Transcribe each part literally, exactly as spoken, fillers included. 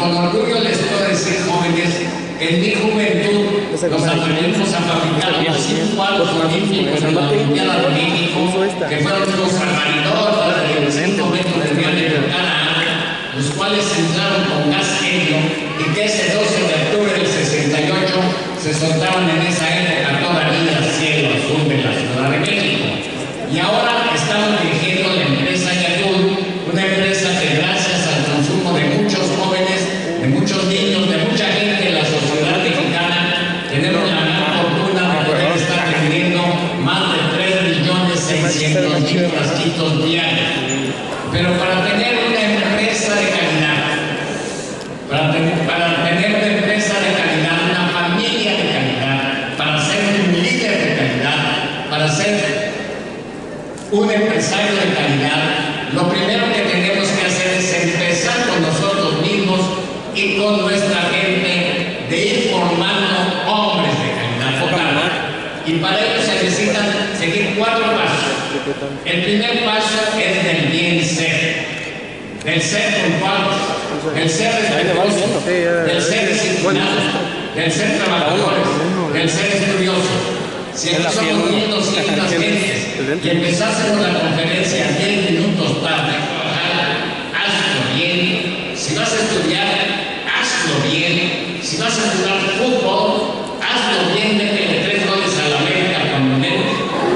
con orgullo les puedo decir, jóvenes, que en mi juventud nos aprendimos a fabricar los cinco cuadros olímpicos de la Olimpiada de México, que fueron los salvaridores de cinco metros de diámetro cada año, los cuales entraron con gas helio y que ese doce de octubre del sesenta y ocho se soltaban en esa época todavía al cielo azul de la Ciudad de México. Y ahora estamos dirigiendo la empresa Yayul, una empresa que gracias al consumo de muchos jóvenes, de muchos niños, de mucha gente en la sociedad mexicana, tenemos la gran fortuna de poder estar vendiendo más de tres millones seiscientos mil frasquitos diarios. Pero para tener una empresa de calidad, para, ten, para tener una empresa de calidad, una familia de calidad, para ser un líder de calidad, para ser un empresario de calidad, lo primero que tenemos que hacer es empezar con nosotros mismos y con nuestra gente, de ir formando hombres de calidad total. Y para ello se necesitan seguir cuatro pasos. El primer paso es del bien ser, del ser puntual, del ser respetuoso, del ser disciplinado, del ser trabajadores, del ser estudiosos. Si aquí somos mil doscientas gentes y empezásemos la conferencia diez minutos tarde, hazlo bien. Si vas a estudiar, hazlo bien. Si vas a jugar fútbol, hazlo bien, métele tres goles a la América cuando menos.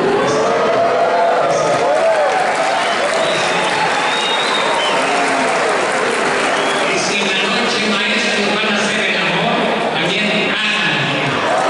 Y si en la noche, maestros, van a hacer el amor, también háganlo.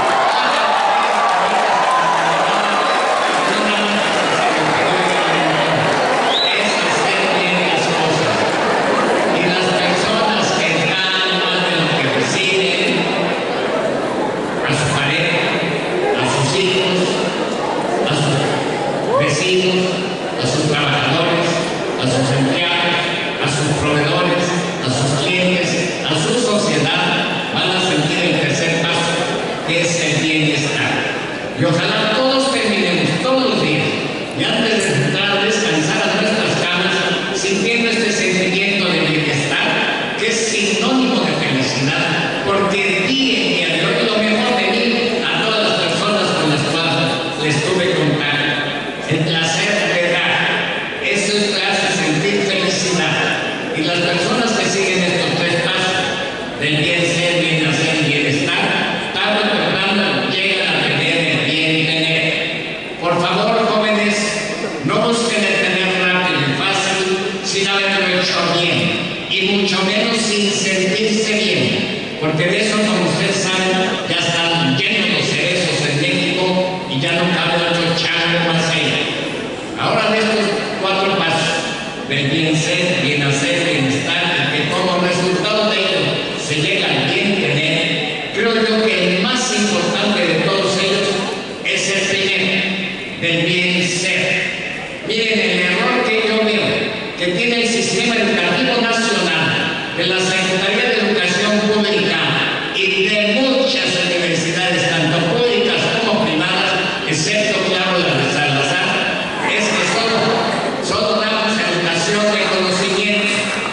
A sus trabajadores, a sus empleados, a sus proveedores, a sus clientes, a su sociedad, van a sentir el tercer paso, que es el bienestar. Y ojalá todos terminemos todos los días, y antes de entrar a descansar a nuestras camas, sintiendo este sentimiento de bienestar, que es sinónimo de felicidad, porque el día y el día de hoy lo mejor de mí a todas las personas con las cuales les tuve contacto. El placer de dar, eso te hace sentir felicidad. Y las personas que siguen estos tres pasos, del bien ser, bien hacer y bienestar, tarde o temprano llegan a tener el bien tener. Por favor, jóvenes, no busquen el tener rápido y fácil sin haberlo hecho bien, y mucho menos sin sentirse bien, porque de eso, como ustedes saben, ya están llenos los cerezos en México y ya no cabe otro chango más allá. Ahora de estos cuatro pasos, del bien ser, bien hacer, bienestar, y que como resultado de ello se llega al bien tener, creo yo que el más importante de todos ellos es el primero, del bien ser. Miren el error que yo veo, que tiene el sistema educativo nacional, de la Secretaría de Educación Pública y de muchas universidades, tanto públicas como privadas, excepto, claro, la de Salazar, es que solo, solo damos educación de conocimiento.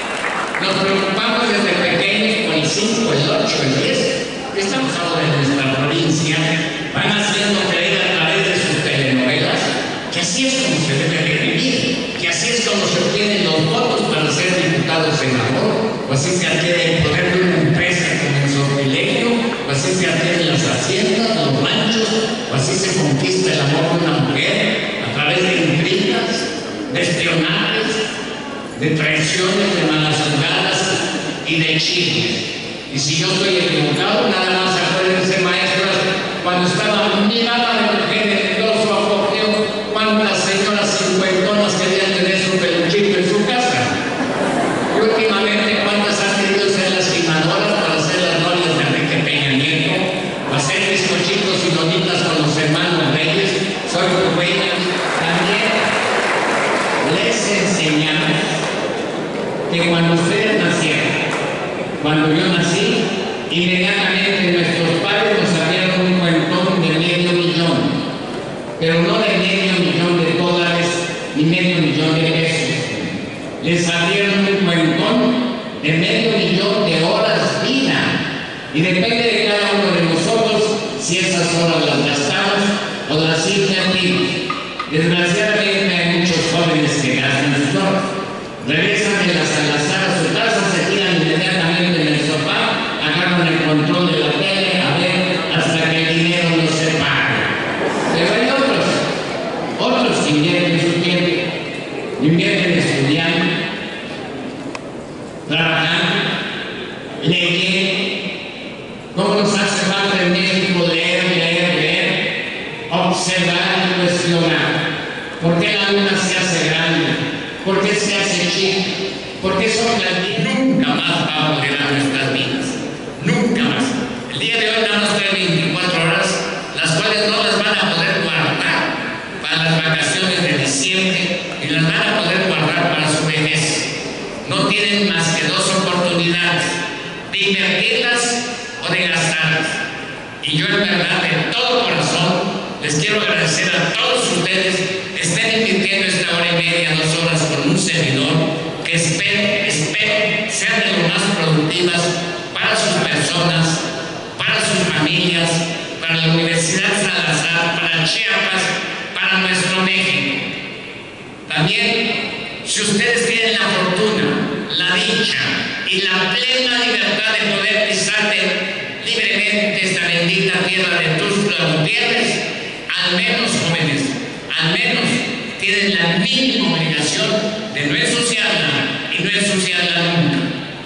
Nos preocupamos desde pequeños por el cinco, el ocho, el diez. Estamos ahora en nuestra provincia, van haciendo creer a través de sus telenovelas que así es como se debe de vivir, que así es como se obtienen los votos para ser diputado o senador, o así se adquiere el poder de una empresa como el sortilegio, o así se adquieren las haciendas, los ranchos, o así se conquista el amor de una mujer a través de intrigas, de espionajes, de traiciones, de malas jugadas y de chismes. Y si yo estoy equivocado, nada más acuérdense, maestras, cuando estaba mi mamá de mujer en todo su apogeo, cuántas señoras cincuentonas querían tener su peluchito en su casa. Y últimamente, cuántas han querido ser las filmadoras para ser las novias de Enrique Peña Nieto, o hacer bizcochitos y donitas con los hermanos Reyes. Soy muy buena. También les enseñamos que cuando ustedes nacieron, cuando yo nací, inmediatamente nuestros padres nos abrieron un cuentón de medio millón, pero no de medio millón de dólares ni medio millón de pesos. Les abrieron un cuentón de medio millón de horas falta en México leer, leer, leer, observar y cuestionar. ¿Por qué la luna se hace grande? ¿Por qué se hace chica? ¿Por qué son las... Nunca más va a moderar nuestras vidas. Nunca más. El día de hoy nada más trae veinticuatro horas, las cuales no las van a poder guardar para las vacaciones de diciembre y las van a poder guardar para su vejez. No tienen más que dos oportunidades, de invertirlas o de gastarlas. Y yo en verdad, de todo corazón, les quiero agradecer a todos ustedes que estén invirtiendo esta hora y media, dos horas con un servidor, que espero, espero sean de lo más productivas para sus personas, para sus familias, para la Universidad Salazar, para Chiapas, para nuestro México. También, si ustedes tienen la fortuna, la dicha y la plena libertad de poder pisar de, libremente esta bendita tierra de Tuxtla Gutiérrez, al menos jóvenes, al menos tienen la mínima obligación de no ensuciarla y no ensuciarla nunca.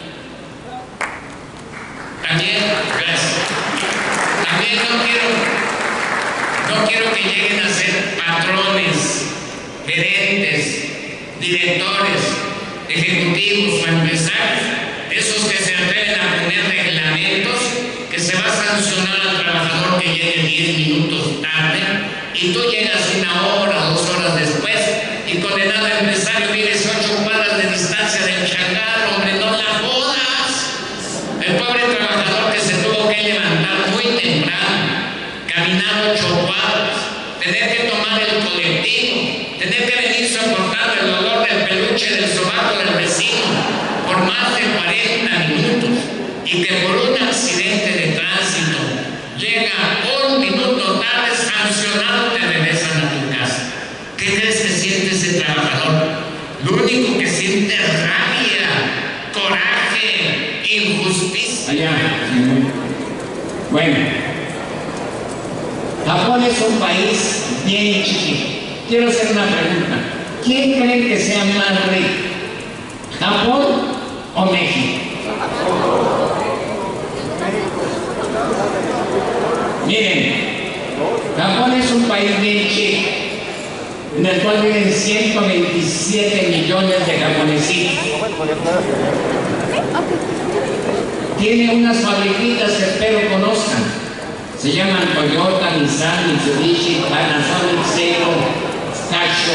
También, gracias. También no quiero, no quiero que lleguen a ser patrones, gerentes, directores, ejecutivos o empresarios, esos que se atreven a poner reglamentos que se va a sancionar al trabajador que llegue diez minutos tarde y tú llegas una hora o dos horas después y condenado al empresario vives ocho cuadras de distancia del changarro. Hombre, no la jodas. El pobre trabajador que se tuvo que levantar muy temprano, caminar ocho cuadras, tener que tomar el colectivo, tener que venir soportando el dolor del peluche del sobaco del vecino por más de cuarenta minutos y que por un accidente de tránsito llega un minuto tarde sancionado, te regresan a tu casa. ¿Qué crees que siente ese trabajador? Lo único que siente es rabia, coraje, injusticia. Allá. Bueno, Japón es un país bien chiquito. Quiero hacer una pregunta. ¿Quién cree que sea más rico? ¿Japón o México? Miren, Japón es un país bien chico, en el cual viven ciento veintisiete millones de japonesitos. Tiene unas fabriquitas que espero conozcan. Se llaman Toyota, Nissan, Mitsubishi, Panasonic, Seiko, Casio.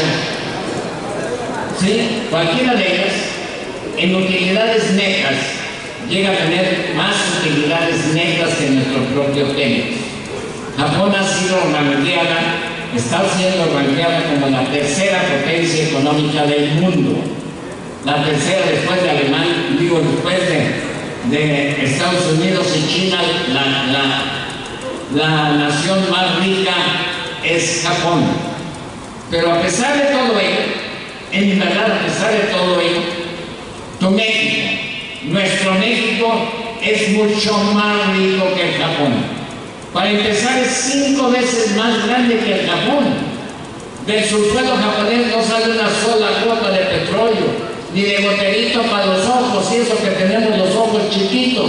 ¿Sí? Cualquiera de ellas, en utilidades netas, llega a tener más utilidades netas que nuestro propio Pemex. Japón ha sido ranqueada, está siendo ranqueada como la tercera potencia económica del mundo. La tercera después de Alemania, digo después de, de Estados Unidos y China, la, la, la nación más rica es Japón. Pero a pesar de todo ello, en verdad, a pesar de todo ello, tu México, nuestro México es mucho más rico que el Japón. Para empezar, es cinco veces más grande que el Japón. Del subsuelo japonés no sale una sola gota de petróleo, ni de goterito para los ojos, y eso que tenemos los ojos chiquitos.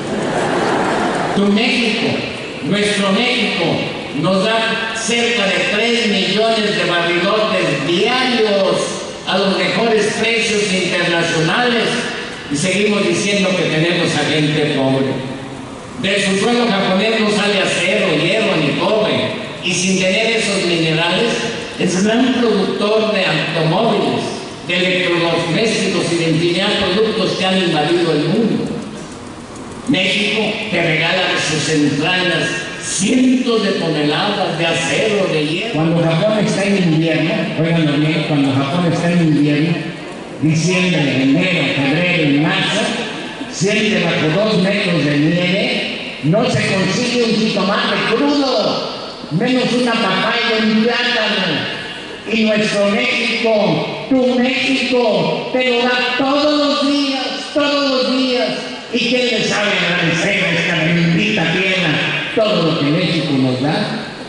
Tu México, nuestro México, nos da cerca de tres millones de barrilotes diarios a los mejores precios internacionales y seguimos diciendo que tenemos a gente pobre. Del subsuelo japonés no sale acero, hierro ni cobre, y sin tener esos minerales es gran productor de automóviles, de electrodomésticos y de infinidad de productos que han invadido el mundo. México te regala de sus entrañas cientos de toneladas de acero, de hierro. Cuando Japón está en invierno, óiganlo bien, cuando Japón está en invierno, diciembre, enero, febrero y marzo, siempre bajo dos metros de nieve, no se consigue un jitomate crudo, menos una papaya y un plátano. Y nuestro México, tu México, te lo da todos los días, todos los días. ¿Y quién le sabe agradecer a esta bendita tierra todo lo que México nos da?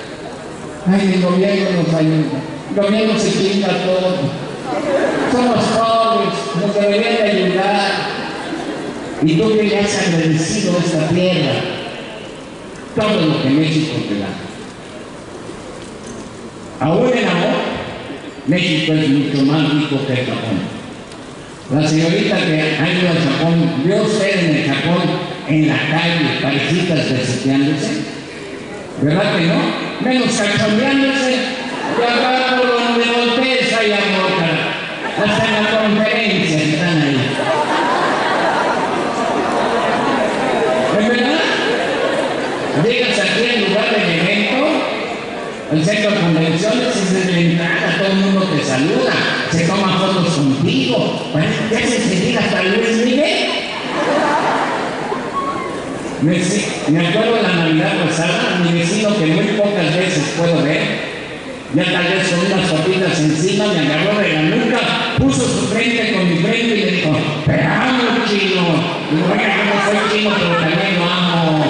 Ay, el gobierno nos ayuda, el gobierno se quita todo. Somos pobres, nos deberían de ayudar. Y tú que ya has agradecido esta tierra, todo lo que México te da. Aún en amor, México es mucho más rico que el Japón. La señorita que ha ido al Japón, ¿vio usted en el Japón, en la calle, parejitas besuqueándose? ¿Verdad que no? Menos cachondeándose, y acá por donde voltees hay amor, hasta en la conferencia están ahí. ¿Es verdad? Llegas aquí al lugar del evento, al centro de convenciones, y desde la entrada todo el mundo te saluda, se toma fotos contigo, parece que haces sentir hasta Luis Miguel. Me, me acuerdo de la Navidad pasada, mi vecino que muy pocas veces puedo ver, ya tal vez con unas papitas encima, me agarró de la nuca, puso su frente con mi frente y me dijo, te amo, chino. Y digo, oiga, yo no soy chino, pero también lo amo.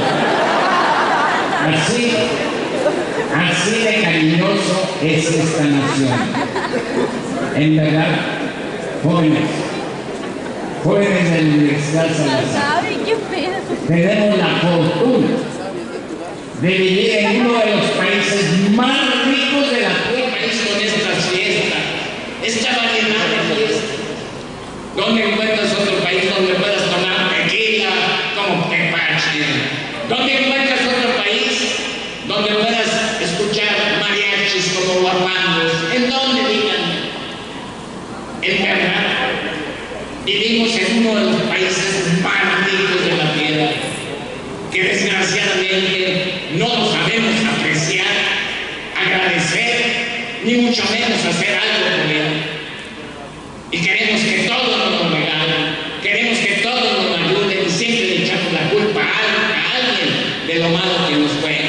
Así, así de cariñoso es esta nación. En verdad, jóvenes, jóvenes de la Universidad Salazar, tenemos la fortuna de vivir en uno de los países más ricos de la tierra, país con estas fiestas, esta variedad de fiestas. ¿Dónde encuentras otro país donde puedas tomar tequila como tepache? ¿Dónde encuentras otro país donde puedas escuchar mariachis como guapangos? ¿En dónde, digan? En verdad, vivimos en uno de los países más ricos de la tierra, que desgraciadamente no lo sabemos apreciar, agradecer, ni mucho menos hacer algo por él. Y queremos que todos nos lo regalen, queremos que todos nos ayuden y siempre le echamos la culpa a, a alguien de lo malo que nos fue.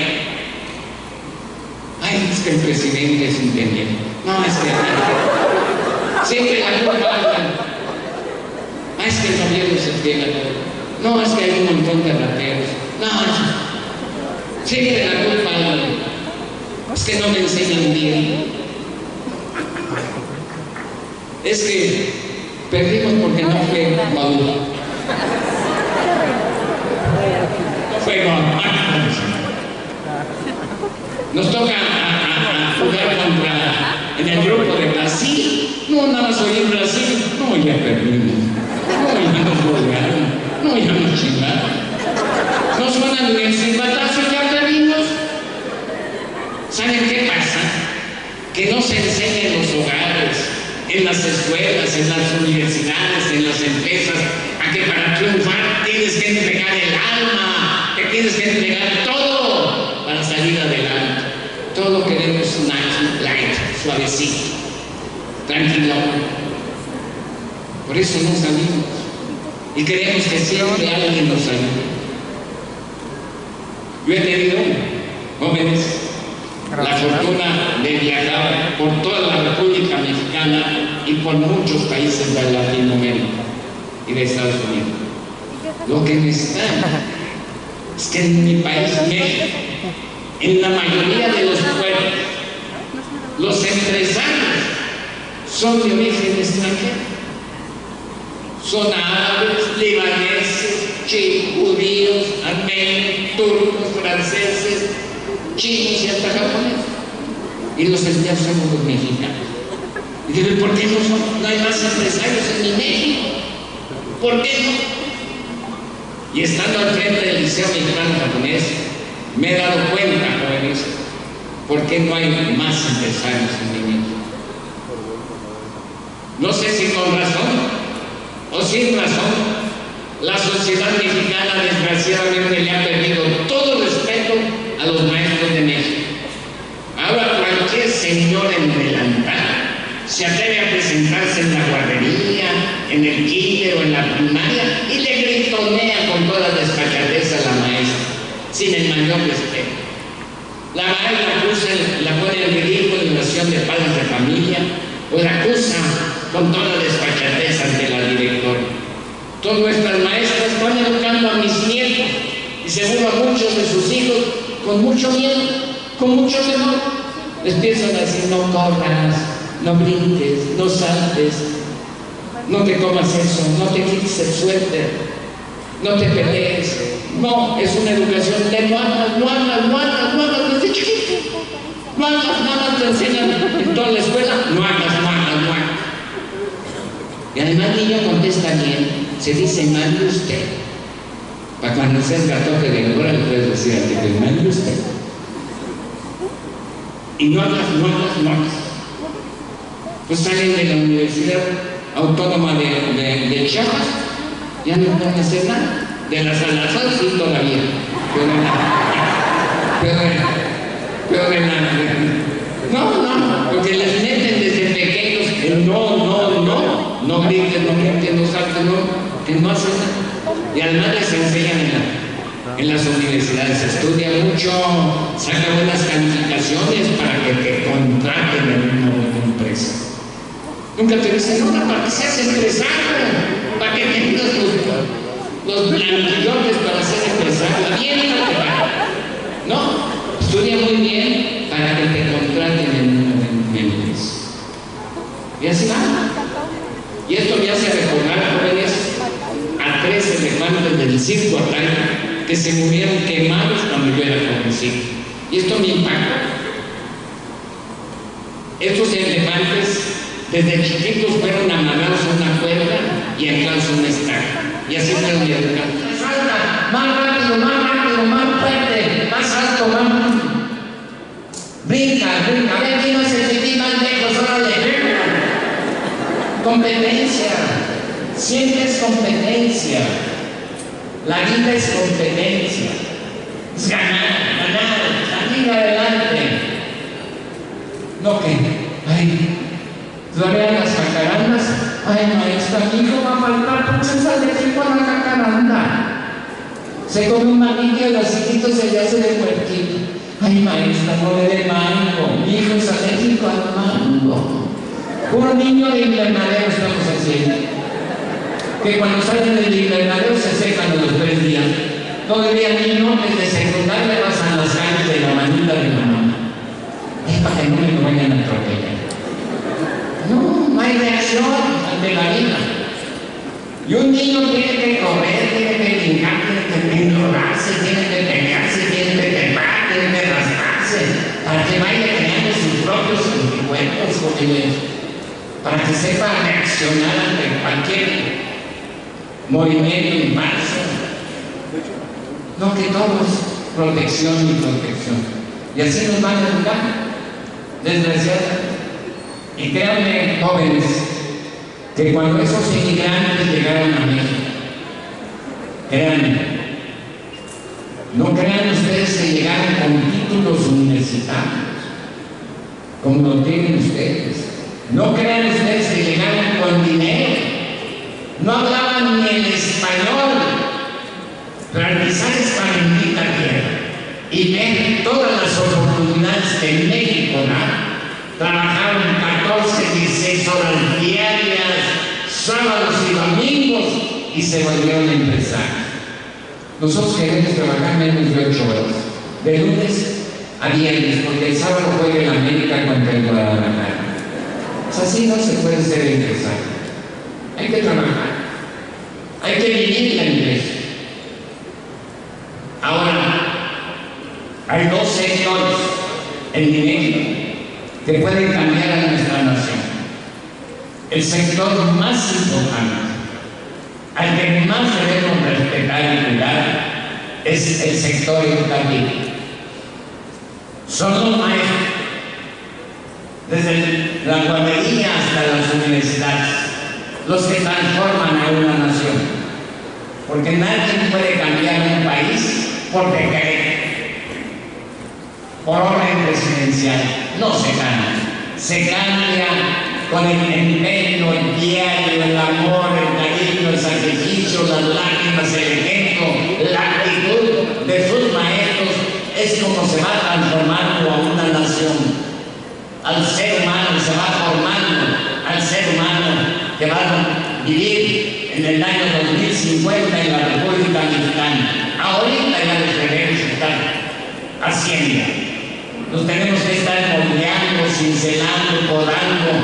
Ay, es que el presidente es un pendejo. No, es que siempre la culpa a alguien. Ay, es que el gobierno se friega todo. No, es que hay un montón de rateros. No, siempre la culpa a alguien. Es que no me enseñan bien. Es que perdimos porque no fue Maduro. No fue Maduro. Nos toca a, a, a jugar contra, en el grupo de Brasil. No, nada más oír Brasil. No, ya perdimos. No, ya nos golearon. No, ya nos chingaron. Nos van a dar sin batazo y ya perdimos. ¿Saben qué pasa? Que no se enseña en los hogares, en las escuelas, en las universidades, en las empresas, a que para triunfar tienes que entregar el alma, que tienes que entregar todo para salir adelante. Todo queremos nice, light, suavecito, tranquilo. Por eso no salimos y queremos que siempre alguien nos ayude. Yo he tenido, jóvenes, la fortuna de viajar por toda la República Mexicana y por muchos países de Latinoamérica y de Estados Unidos. Lo que necesitamos es que en mi país, México, en la mayoría de los pueblos, los empresarios son de origen extranjero. Son árabes, libaneses, chinos, judíos, armenios, turcos, franceses, chinos y hasta japoneses. Y los empleados somos los mexicanos. Y digo, ¿por qué no, son, no hay más empresarios en mi México? ¿Por qué no? Y estando al frente del Liceo Mexicano Japonés, me he dado cuenta, jóvenes, por qué no hay más empresarios en mi México. No sé si con razón o sin razón, la sociedad mexicana desgraciadamente le ha perdido todo respeto a los maestros de México. Ahora cualquier señor en delantal se atreve a presentarse en la guardería, en el kinder o en la primaria y le gritonea con toda desfachatez a la maestra, sin el mayor respeto. La maestra acusa, la pone en ridículo en relación de padres de familia, o la acusa con toda desfachatez ante la directora. Todas nuestras maestras están educando a mis nietos y seguro a muchos de sus hijos con mucho miedo, con mucho temor. Les piensan así: no corras, no brinques, no saltes, no te comas eso, no te quites el suéter, no te pelees, No, es una educación de no hagas, no hagas, no hagas, no hagas desde chiquito. No hagas, nada más te enseñan en toda la escuela, no hagas, no hagas, no hagas. Y además el niño contesta bien, se dice mande usted. Para cuando seas catorce de ahora le puedes decir a ti que mande usted. Y no hagas, no hagas, no hagas. Pues salen de la Universidad Autónoma de, de, de Chiapas, ya no pueden hacer nada. De la Salazar sí todavía. Pero de la. Pero de la. Pero de la. No, no, porque les meten desde pequeños el no, no, no. No griten, no griten, no salten, no. Que no hacen nada. Y además les enseñan en, la, en las universidades, estudia mucho, saca buenas calificaciones para que te contraten en una buena empresa. Nunca te dicen, no, para que seas empresario, para que tengas los, los blanquillones para ser empresario, aviéntate para. No, estudia muy bien para que te contraten en una empresa. Y así va. Y esto me hace recordar, jóvenes, a tres elefantes del circo Atari que se murieron quemados cuando yo era jovencito. Y esto me impacta. Estos elefantes desde chiquitos fueron amarrados a una cuerda y anclados a una estaca. Y así fueron educados. ¡Salta! ¡Más rápido, más rápido, más fuerte! ¡Más alto, más rápido! ¡Brinca, brinca! ¡Ve aquí no se te más lejos! ¡Órale! Competencia. Siempre es competencia. La vida es competencia. Es ganar, ganar, salir adelante. No que, ay, todavía las jacarandas, ay maestra, mi hijo va a faltar porque se sale de aquí con la jacaranda. Se come un manguito y los hijitos se le hace de puerquito. Ay maestra, no le dé mango, mi hijo es alérgico al mango. Puro niño de invernadero estamos haciendo. Que cuando salen del invernadero se secan a los tres días. Todavía niño desde secundaria pasan las calles de la manita de la mamá. Es para que no me vayan a atropellar. No, no hay reacción ante la vida. Y un niño tiene que correr, tiene que brincar, tiene que enrolarse, tiene que pelearse, tiene que trepar, tiene que rascarse, para que vaya creando sus propios anticuerpos, para que sepa reaccionar ante cualquier movimiento inverso. No, que todo es protección y protección. Y así nos van a educar, desgraciadamente. Y créanme, jóvenes, que cuando esos inmigrantes llegaron a México, créanme, no crean ustedes que llegaron con títulos universitarios, como lo tienen ustedes. No crean ustedes que llegaron con dinero. No hablaban ni el español, pero quizás es para bendita tierra y ver todas las oportunidades que en México da. Trabajaron catorce, dieciséis horas diarias, sábados y domingos, y se volvieron empresarios. Nosotros queremos trabajar menos de ocho horas, de lunes a viernes, porque el sábado juega el América contra el Guadalajara. Pues así no se puede ser empresario. Hay que trabajar, hay que vivir la empresa. Ahora, hay dos sectores en México que pueden cambiar a nuestra nación. El sector más importante, al que más debemos respetar y cuidar, es el sector educativo. Son los maestros, desde la guardería hasta las universidades, los que transforman a una nación. Porque nadie puede cambiar un país por decreto, por orden presidencial. No se cambia. Se cambia con el empeño, el diario, el amor, el cariño, el sacrificio, las lágrimas, el ejemplo, la actitud de sus maestros. Es como se va transformando a una nación. Al ser humano se va formando, al ser humano que va a vivir en el año dos mil cincuenta en la República Mexicana. Ahorita ya los debemos estar haciendo. Nos tenemos que estar moldeando, cincelando, podando,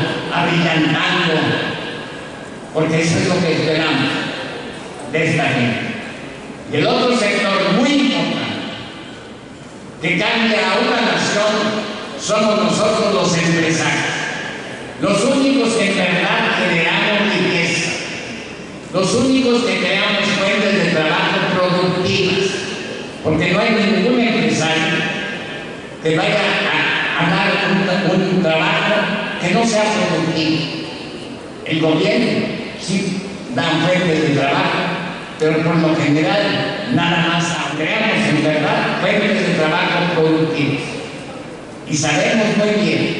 abrillantando, porque eso es lo que esperamos de esta gente. Y el otro sector muy importante que cambia a una nación somos nosotros los empresarios, los únicos que en verdad generamos riqueza, los únicos que creamos fuentes de trabajo productivas, porque no hay ningún empresario que vaya a, a dar un, un trabajo que no sea productivo. El gobierno sí da fuentes de trabajo, pero por lo general nada más creamos en verdad fuentes de trabajo productivos. Y sabemos muy bien,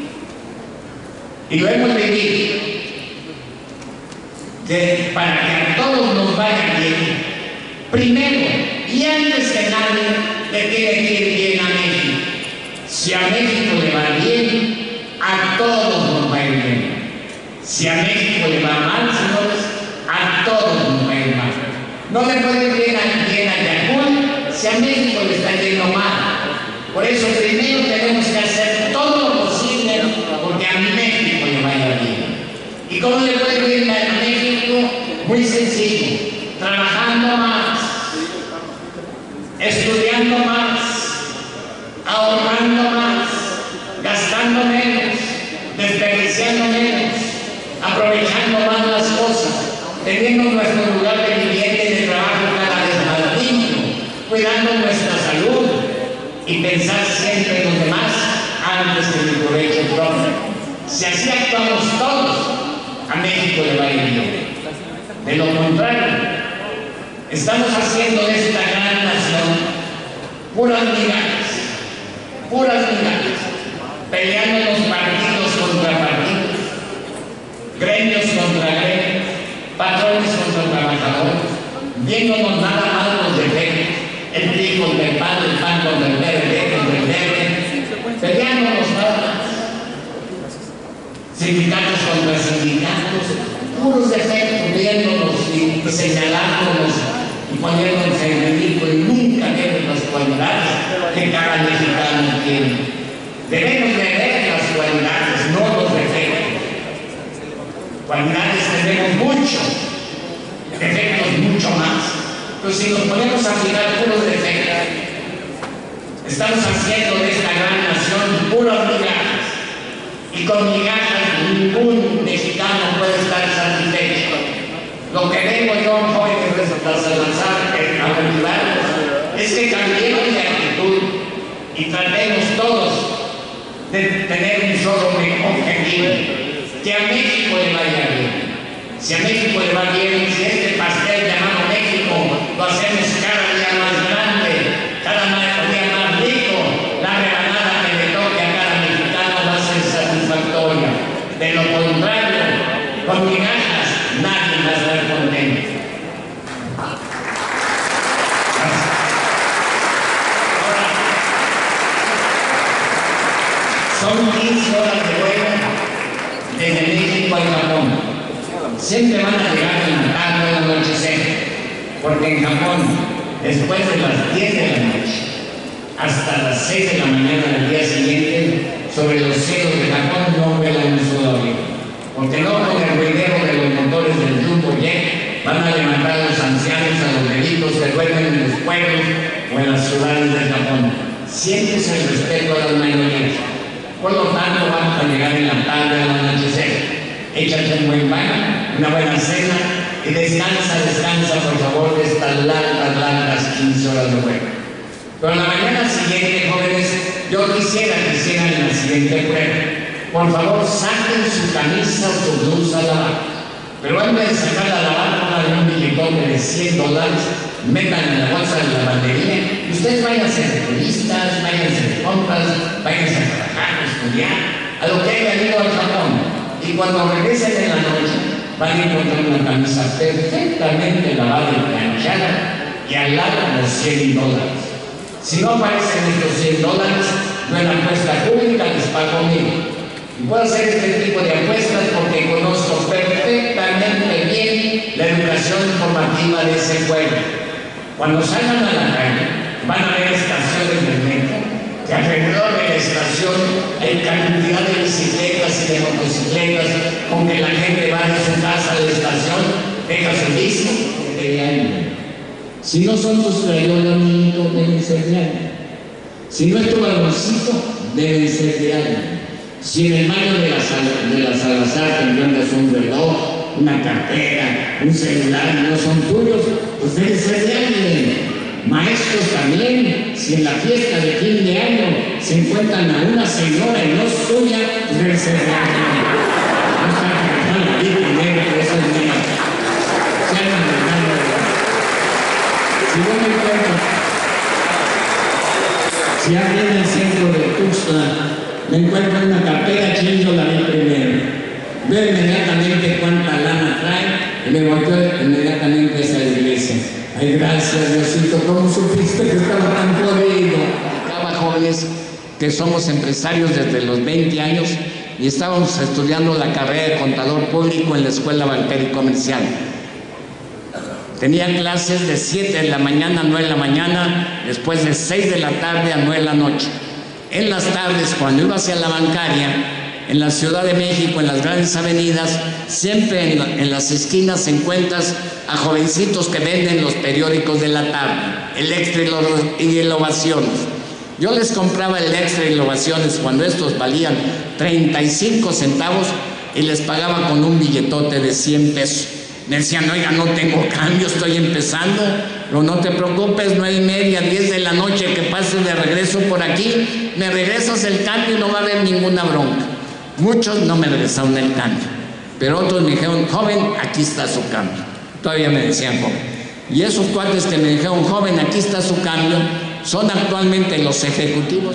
y lo hemos vivido, que para que a todos nos vaya bien, primero y antes que nadie le tiene que ir bien a México. Si a México le va bien, a todos nos va a ir bien. Si a México le va mal, señores, a todos nos va a ir mal. No le puede ir bien a, bien a Yacul si a México le está yendo mal. Por eso primero tenemos que hacer todo lo posible porque a México le vaya bien. ¿Y cómo le puede ir bien a México? Muy sencillo, trabajando más, estudiando más, ahorrando más, gastando menos, desperdiciando menos, aprovechando más las cosas, teniendo nuestro lugar de vivienda y de trabajo cada vez más digno, cuidando nuestra salud y pensar siempre en los demás antes que en el provecho propio. Si así actuamos todos, a México le va a ir bien. De lo contrario, estamos haciendo de esta gran nación puras migajas, puras migajas, peleando los partidos contra partidos, gremios contra gremios, patrones contra trabajadores, viéndonos nada más los defectos, el P R I contra el P A N, el P A N contra el P R D, contra el Verde, peleándonos nada más, sindicatos contra sindicatos, puros defectos, viéndonos y señalándonos y poniéndonos en ridículo y nunca vemos las cualidades que cada mexicano tiene. Debemos de ver las cualidades, no los defectos. Cualidades tenemos mucho, defectos mucho más. Pero si nos ponemos a mirar puros defectos, estamos haciendo de esta gran nación puras migajas. Y con migajas ningún mexicano puede estar satisfecho. Lo que vengo yo, jóvenes de Salazar, a motivarlos, es que cambiemos de actitud y tratemos todos de tener un solo objetivo, que a México le vaya bien. Si a México le va bien, si este pastel llamado México lo hacemos cada día más grande, cada día más rico, la rebanada que le toque a cada mexicano va a ser satisfactoria. De lo contrario, con migajas nadie va a estar contento. Son quince horas de vuelo desde México a Japón. Siempre van a llegar en la tarde o anochecer, porque en Japón, después de las diez de la noche hasta las seis de la mañana del día siguiente, sobre los cielos de Japón no vuelan un solo avión, porque no con el ruidero de los motores del Jumbo Jet van a levantar a los ancianos, a los delitos que duermen en los pueblos o en las ciudades de Japón. Siempre es el respeto a las mayorías. Por lo tanto, vamos a llegar en la tarde al anochecer. Échate un buen baño, una buena cena y descansa, descansa por favor de estas largas, largas quince horas de vuelo. Pero la mañana siguiente, jóvenes, yo quisiera que hicieran la siguiente prueba. Por favor, saquen su camisa o su blusa a lavar. Pero antes de sacarla a lavar, pongan un billetote de cien dólares, metan en la bolsa de la lavandería y ustedes váyanse de turistas, váyanse de compras, váyanse a trabajar, a estudiar, a lo que hayan ido al Japón. Y cuando regresen en la noche, van a encontrar una camisa perfectamente lavada y planchada y al lado los cien dólares. Si no aparecen estos cien dólares, no es la apuesta pública, les pago mil. Y puedo hacer este tipo de apuestas porque conozco perfectamente bien la educación informativa de ese pueblo. Cuando salgan a la calle, van a ver estaciones del metro, que alrededor de la estación hay cantidad de bicicletas y de motocicletas, con que la gente va de su casa a la estación, deja su disco, y Si no son tus crayolas, niñito, deben ser de alguien. Si no es tu baloncito, deben ser de alguien. Si en el baño de la, sal, de la Salazar te encuentras un reloj, una cartera, un celular, no son tuyos, pues deben ser de alguien. Maestros también, si en la fiesta de fin de año se encuentran a una señora y no es tuya, pues debe ser de alguien. No está trabajando ahí primero, pero eso es mío. Se andan mandando, ¿verdad? Si yo me encuentro, si alguien en el centro de Tuxtla me encuentro en una cartera, yo la vi primero. Veo inmediatamente cuánta lana trae y me volteo inmediatamente a esa iglesia. Ay, gracias, Diosito, ¿cómo supiste que estaba tan jodido? Acaba, jóvenes, que somos empresarios desde los veinte años y estábamos estudiando la carrera de contador público en la Escuela Bancaria y Comercial. Tenía clases de siete de la mañana a nueve de la mañana, después de seis de la tarde a nueve de la noche. En las tardes, cuando iba hacia la bancaria, en la Ciudad de México, en las grandes avenidas, siempre en, en las esquinas encuentras a jovencitos que venden los periódicos de la tarde, el Extra y el Ovaciones. Yo les compraba el Extra y el Ovaciones cuando estos valían treinta y cinco centavos y les pagaba con un billetote de cien pesos. Me decían, oiga, no tengo cambio, estoy empezando. Pero no te preocupes, nueve y media, diez de la noche que pases de regreso por aquí, me regresas el cambio y no va a haber ninguna bronca. Muchos no me regresaron el cambio, pero otros me dijeron, joven, aquí está su cambio. Todavía me decían joven. Y esos cuates que me dijeron, joven, aquí está su cambio, son actualmente los ejecutivos.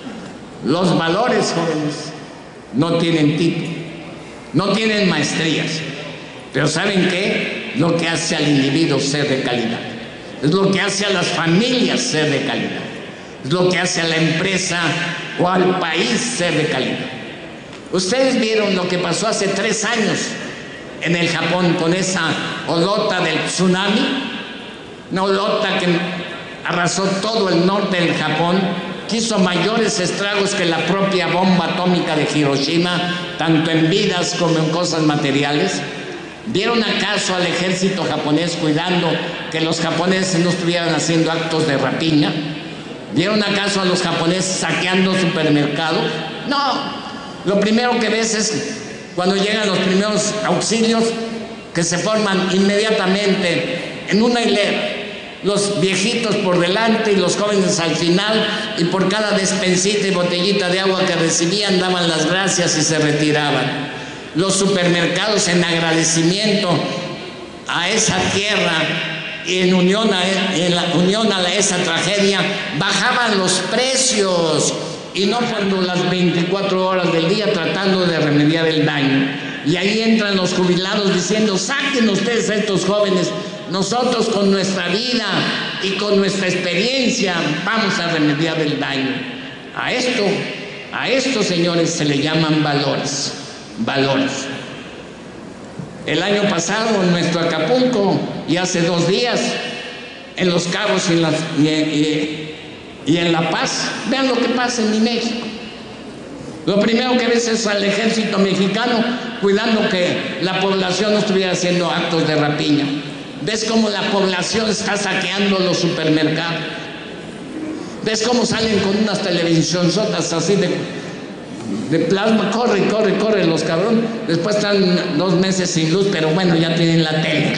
Los valores, jóvenes, no tienen título, no tienen maestrías, pero ¿saben qué? Lo que hace al individuo ser de calidad. Es lo que hace a las familias ser de calidad. Es lo que hace a la empresa o al país ser de calidad. Ustedes vieron lo que pasó hace tres años en el Japón con esa olota del tsunami, una olota que arrasó todo el norte del Japón, que hizo mayores estragos que la propia bomba atómica de Hiroshima, tanto en vidas como en cosas materiales. ¿Vieron acaso al ejército japonés cuidando que los japoneses no estuvieran haciendo actos de rapiña? ¿Vieron acaso a los japoneses saqueando supermercados? No. Lo primero que ves es cuando llegan los primeros auxilios que se forman inmediatamente en una hilera. Los viejitos por delante y los jóvenes al final, y por cada despensita y botellita de agua que recibían daban las gracias y se retiraban. Los supermercados, en agradecimiento a esa tierra y en unión a, en la unión a esa tragedia, bajaban los precios y no cuando las veinticuatro horas del día tratando de remediar el daño. Y ahí entran los jubilados diciendo, saquen ustedes a estos jóvenes, nosotros con nuestra vida y con nuestra experiencia vamos a remediar el daño. A esto, a estos señores se le llaman valores. Valores. El año pasado en nuestro Acapulco y hace dos días en Los Cabos y en, la, y, y, y en La Paz, vean lo que pasa en mi México. Lo primero que ves es al ejército mexicano cuidando que la población no estuviera haciendo actos de rapiña. Ves cómo la población está saqueando los supermercados. Ves cómo salen con unas televisionzotas así de de plasma, corre, corre, corre los cabrones. Después están dos meses sin luz, pero bueno, ya tienen la tele.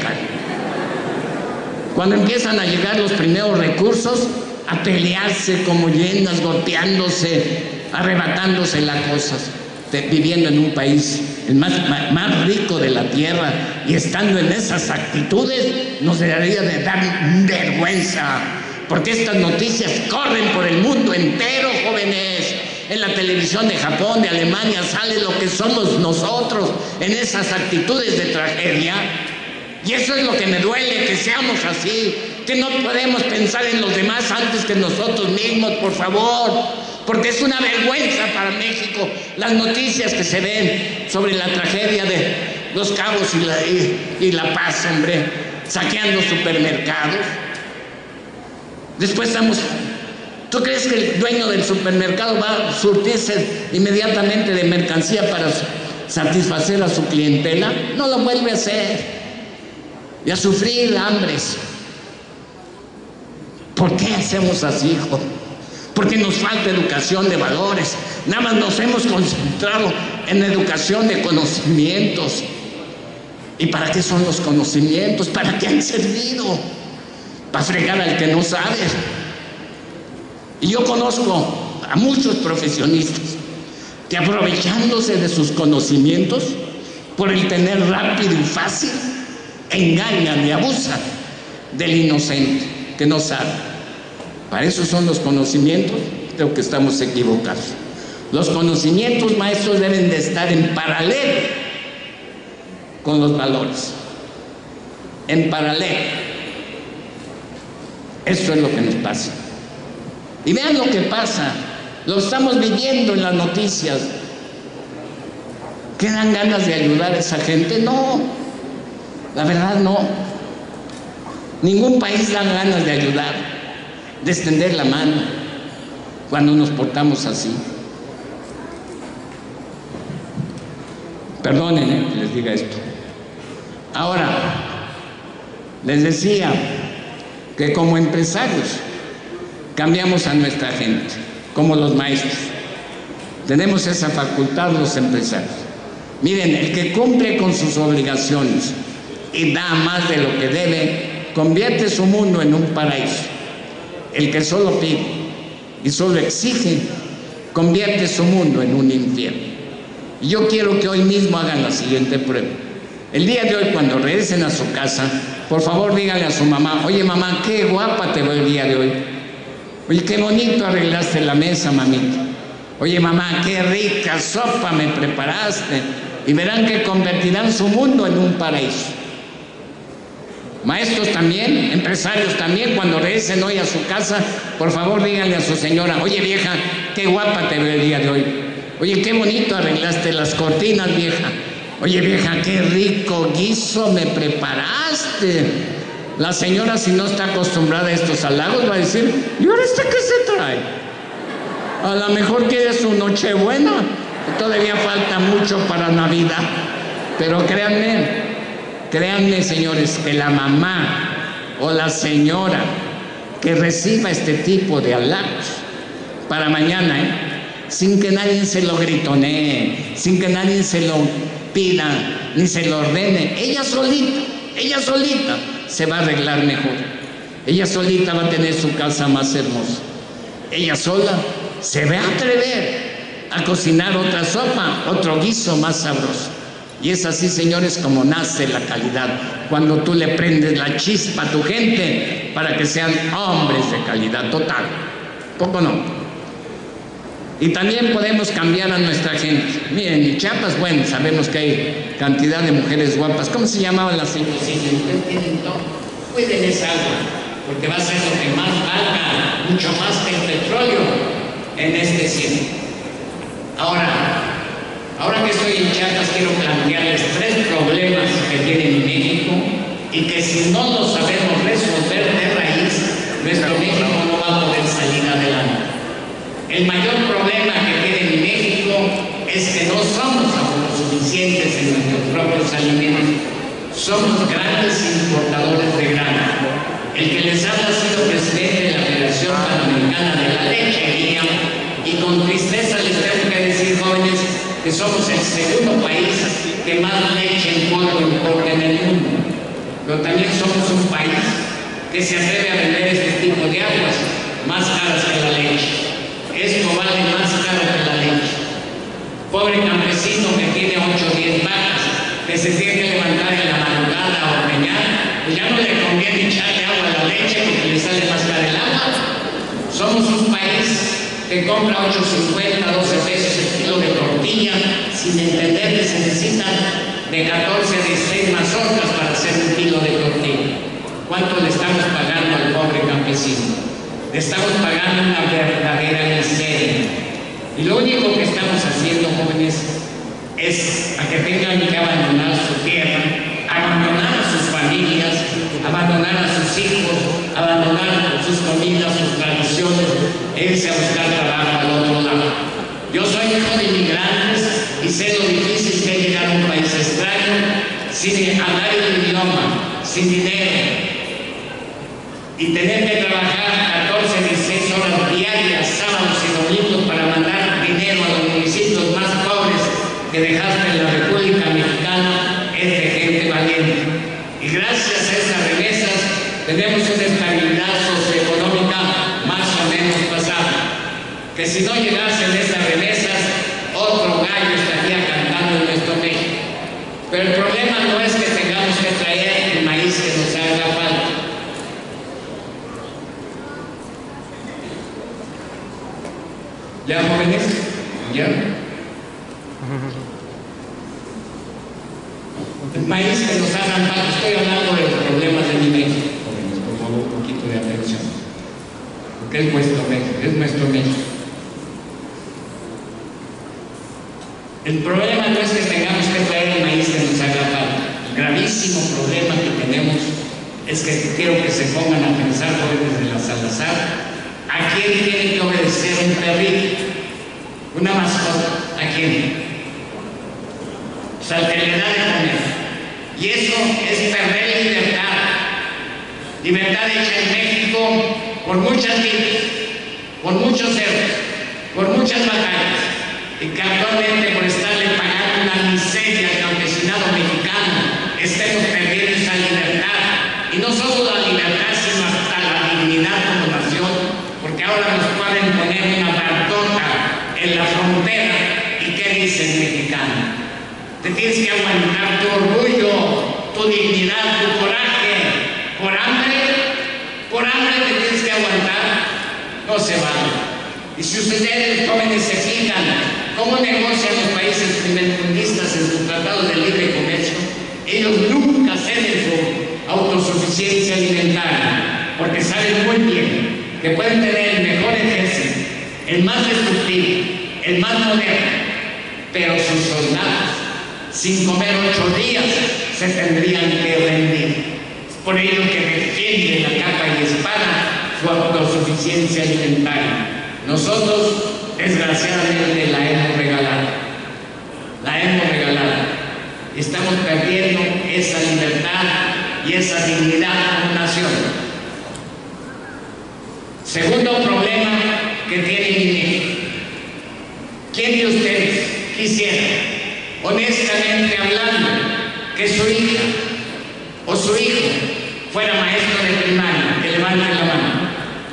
Cuando empiezan a llegar los primeros recursos, a pelearse como llenas, golpeándose, arrebatándose las cosas, de, viviendo en un país el más, más, más rico de la tierra, y estando en esas actitudes, nos debería de dar vergüenza, porque estas noticias corren por el mundo entero, jóvenes. En la televisión de Japón, de Alemania, sale lo que somos nosotros en esas actitudes de tragedia. Y eso es lo que me duele, que seamos así, que no podemos pensar en los demás antes que nosotros mismos, por favor, porque es una vergüenza para México las noticias que se ven sobre la tragedia de Los Cabos y La, y, y La Paz, hombre, saqueando supermercados. Después estamos... ¿Tú crees que el dueño del supermercado va a surtirse inmediatamente de mercancía para satisfacer a su clientela? No lo vuelve a hacer. Y a sufrir hambres. ¿Por qué hacemos así, hijo? Porque nos falta educación de valores. Nada más nos hemos concentrado en educación de conocimientos. ¿Y para qué son los conocimientos? ¿Para qué han servido? Para fregar al que no sabe. Y yo conozco a muchos profesionistas que, aprovechándose de sus conocimientos, por el tener rápido y fácil, engañan y abusan del inocente que no sabe. Para eso son los conocimientos. Creo que estamos equivocados. Los conocimientos, maestros, deben de estar en paralelo con los valores, en paralelo. Eso es lo que nos pasa. Y vean lo que pasa, lo estamos viviendo en las noticias. ¿Qué dan ganas de ayudar a esa gente? No, la verdad no. Ningún país da ganas de ayudar, de extender la mano cuando nos portamos así. Perdonen eh, que les diga esto. Ahora, les decía que como empresarios cambiamos a nuestra gente, como los maestros. Tenemos esa facultad los empresarios. Miren, el que cumple con sus obligaciones y da más de lo que debe, convierte su mundo en un paraíso. El que solo pide y solo exige, convierte su mundo en un infierno. Y yo quiero que hoy mismo hagan la siguiente prueba. El día de hoy, cuando regresen a su casa, por favor díganle a su mamá: oye mamá, qué guapa te veo el día de hoy. Oye, qué bonito arreglaste la mesa, mamita. Oye mamá, qué rica sopa me preparaste. Y verán que convertirán su mundo en un paraíso. Maestros también, empresarios también, cuando regresen hoy a su casa, por favor díganle a su señora: oye vieja, qué guapa te veo el día de hoy. Oye, qué bonito arreglaste las cortinas, vieja. Oye vieja, qué rico guiso me preparaste. La señora, si no está acostumbrada a estos halagos, va a decir: ¿y ahora este qué se trae? A lo mejor quiere su Nochebuena, todavía falta mucho para Navidad. Pero créanme, créanme señores, que la mamá o la señora que reciba este tipo de halagos para mañana, ¿eh? sin que nadie se lo gritonee, sin que nadie se lo pida, ni se lo ordene, ella solita, ella solita se va a arreglar mejor. Ella solita va a tener su casa más hermosa. Ella sola se va a atrever a cocinar otra sopa, otro guiso más sabroso. Y es así, señores, como nace la calidad, cuando tú le prendes la chispa a tu gente para que sean hombres de calidad total. ¿Poco no? Y también podemos cambiar a nuestra gente. Miren, en Chiapas, bueno, sabemos que hay cantidad de mujeres guapas. ¿Cómo se llamaban las cinco? Sí, ustedes tienen todo. Cuiden esa agua, porque va a ser lo que más valga, mucho más que el petróleo en este cielo. Ahora, ahora que estoy en Chiapas, quiero plantearles tres problemas que tiene México y que si no los sabemos resolver de raíz, nuestro México no va a poder salir adelante. El mayor problema que tiene México es que no somos autosuficientes en nuestros propios alimentos. Somos grandes importadores de grano. El que les habla ha sido presidente de la Federación Panamericana de la Lechería, y con tristeza les tengo que decir, jóvenes, que somos el segundo país que más leche en polvo importa en el mundo. Pero también somos un país que se atreve a vender este tipo de aguas más caras que la leche. Esto vale más caro que la leche. Pobre campesino que tiene ocho o diez vacas, que se tiene que levantar en la madrugada a ordeñar, pues ya no le conviene echarle agua a la leche porque le sale más caro el agua. Somos un país que compra ocho cincuenta, doce pesos el kilo de tortilla, sin entender que se necesitan de catorce, dieciséis mazorcas para hacer un kilo de tortilla. ¿Cuánto le estamos pagando al pobre campesino? Le estamos pagando una verdadera miseria. Y lo único que estamos haciendo, jóvenes, es a que tengan que abandonar su tierra, abandonar a sus familias, abandonar a sus hijos, abandonar sus comidas, sus tradiciones, e irse a buscar trabajo al otro lado. Yo soy hijo de inmigrantes y sé lo difícil que es llegar a un país extraño sin hablar el idioma, sin dinero, y tener que trabajar catorce, dieciséis horas diarias, sábados y domingos, para mandar dinero a los municipios más pobres que dejaste en la República Mexicana, es de gente valiente. Y gracias a esas remesas tenemos una estabilidad socioeconómica más o menos pasada, que si no llegasen esas remesas, otro gallo estaría cantando en nuestro México. Pero el problema no es que tengamos que traer el maíz que nos haga falta. ¿Ya, jóvenes? ¿Ya? El maíz que nos hagan falta. Estoy hablando de los problemas de mi México, jóvenes, por favor, un poquito de atención. Porque es nuestro México, es nuestro México. El problema no es que tengamos que traer el maíz que nos haga falta. El gravísimo problema que tenemos es que quiero que se pongan a pensar, jóvenes de la Salazar, ¿a quién tiene que obedecer un perrito? Una mascota, ¿a quién? O sea, al que le da de comer. Y eso es perder libertad. Libertad hecha en México por muchas vidas, por muchos cerdos, por muchas batallas. Y que actualmente, por estarle pagando una miseria al campesinado mexicano, estemos perdiendo esa libertad. Y no solo la libertad, sino hasta la dignidad como nación, porque ahora nos pueden poner una barcota en la frontera. ¿Y qué dice el mexicano? Te tienes que aguantar tu orgullo, tu dignidad, tu coraje. Por hambre, por hambre te tienes que aguantar. No se vale. Y si ustedes, jóvenes, se fijan cómo negocian los países primermundistas en sus tratados de libre comercio, ellos nunca ceden su autosuficiencia alimentaria, porque saben muy bien que pueden tener el mejor ejército, el más destructivo, el más moderno, pero sus soldados, sin comer ocho días, se tendrían que rendir. Por ello que defienden a capa y espada su autosuficiencia alimentaria. Nosotros, desgraciadamente, la hemos regalado. La hemos regalado. Estamos perdiendo esa libertad y esa dignidad como nación. Segundo problema que tiene mi México. ¿Quién de ustedes quisiera, honestamente hablando, que su hija o su hijo fuera maestro de primaria? Que levante la mano.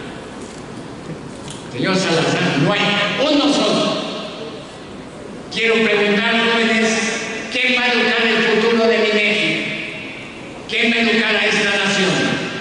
Señor Salazar, no hay uno solo. Quiero preguntar, jóvenes, ¿quién va a educar el futuro de mi México? ¿Quién va a educar a esta nación?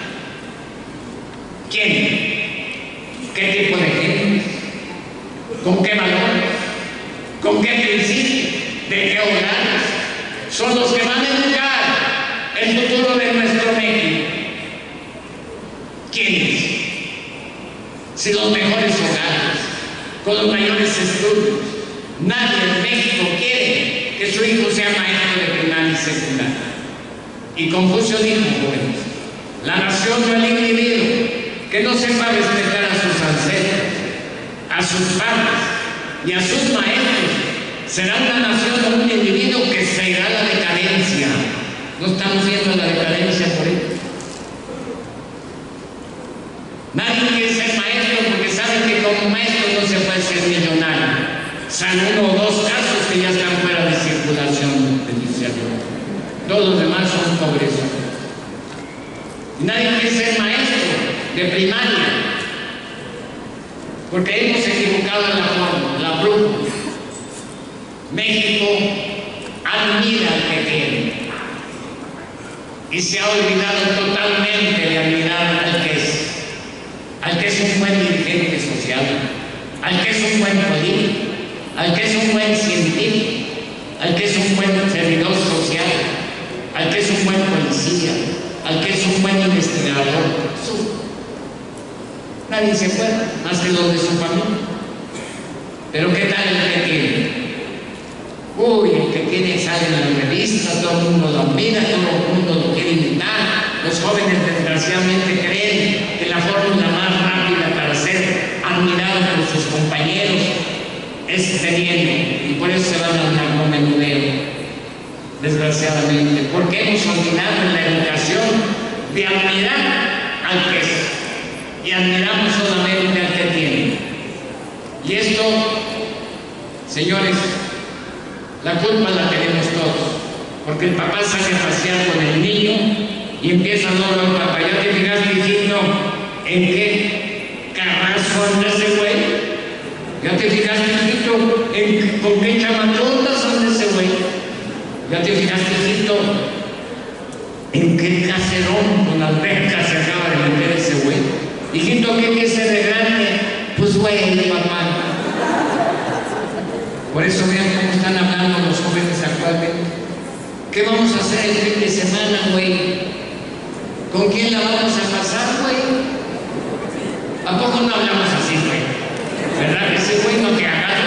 ¿Quién? ¿Qué tipo de gente? ¿Con qué valores? ¿Con qué principios? ¿De qué hogares? Son los que van a educar el futuro de nuestro México. ¿Quiénes? Si los mejores hogares, con los mayores estudios, nadie en México quiere que su hijo sea maestro de primaria y secundaria. Y Confucio dijo, jóvenes, la nación no el individuo que no sepa respetar a sus ancestros, a sus padres y a sus maestros, será una nación o un individuo que se irá a la decadencia. No estamos viendo la decadencia por ello. Nadie quiere ser maestro porque sabe que como maestro no se puede ser millonario. Salvo uno o dos casos que ya están fuera de circulación judicial. Todos los demás son pobreza. Y nadie quiere ser maestro de primaria porque hemos equivocado la forma, la brújula. México admira al que tiene y se ha olvidado totalmente de admirar al que es. Al que es un buen dirigente social, al que es un buen político, al que es un buen científico, al que es un buen servidor social, al que es un buen policía, al que es un buen investigador. Nadie se acuerda, más que los de su familia. Pero ¿qué tal el que tiene? Uy, el que tiene sale en las revistas, todo el mundo lo admira, todo el mundo lo quiere imitar. Los jóvenes desgraciadamente creen que la fórmula más rápida para ser admirado por sus compañeros es teniendo, y por eso se van al narcomenudeo, desgraciadamente, porque hemos olvidado en la educación de admirar al que es, y admiramos solamente Señores, la culpa la tenemos todos, porque el papá sale a pasear con el niño y empieza, no, no, papá, ¿ya te fijaste, hijito, en qué carrazo anda ese güey? ¿Ya te fijaste, hijito, en con qué chamacotas anda ese güey? ¿Ya te fijaste, hijito, en qué caserón con alberca se acaba de meter ese güey? Hijito, ¿qué quiere ser de grande? Pues güey, papá. Por eso vean cómo están hablando los jóvenes actualmente. ¿Qué vamos a hacer el fin de semana, güey? ¿Con quién la vamos a pasar, güey? ¿A poco no hablamos así, güey? ¿Verdad que sí, güey? No te hagas,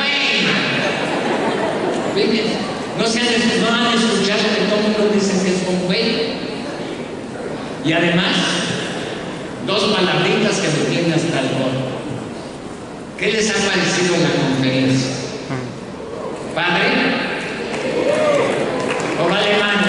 güey. No, se han, no han escuchado que todo el mundo dice que es un güey. Y además, dos palabritas que me tienen hasta el gorro. ¿Qué les ha parecido la conferencia? ¿Padre? ¿O vale mano?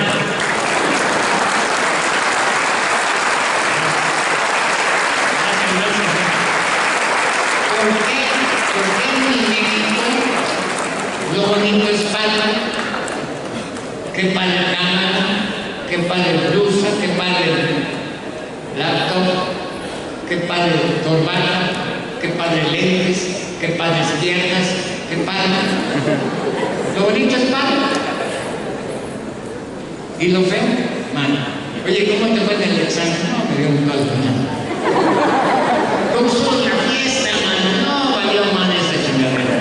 ¿Por qué? ¿Por qué en mi México lo bonito es padre? ¿Qué padre cámara? ¿Qué padre blusa? ¿Qué padre laptop? ¿Qué padre corbata? ¿Qué padre lentes? ¿Qué padres piernas? ¿Qué padre? Lo bonito es padre. ¿Y lo feo? Mano. Oye, ¿cómo te fue en el examen? No, me dio un caldo, mano. ¿Cómo estuvo la fiesta, mano? No, valió mal esa chingadera.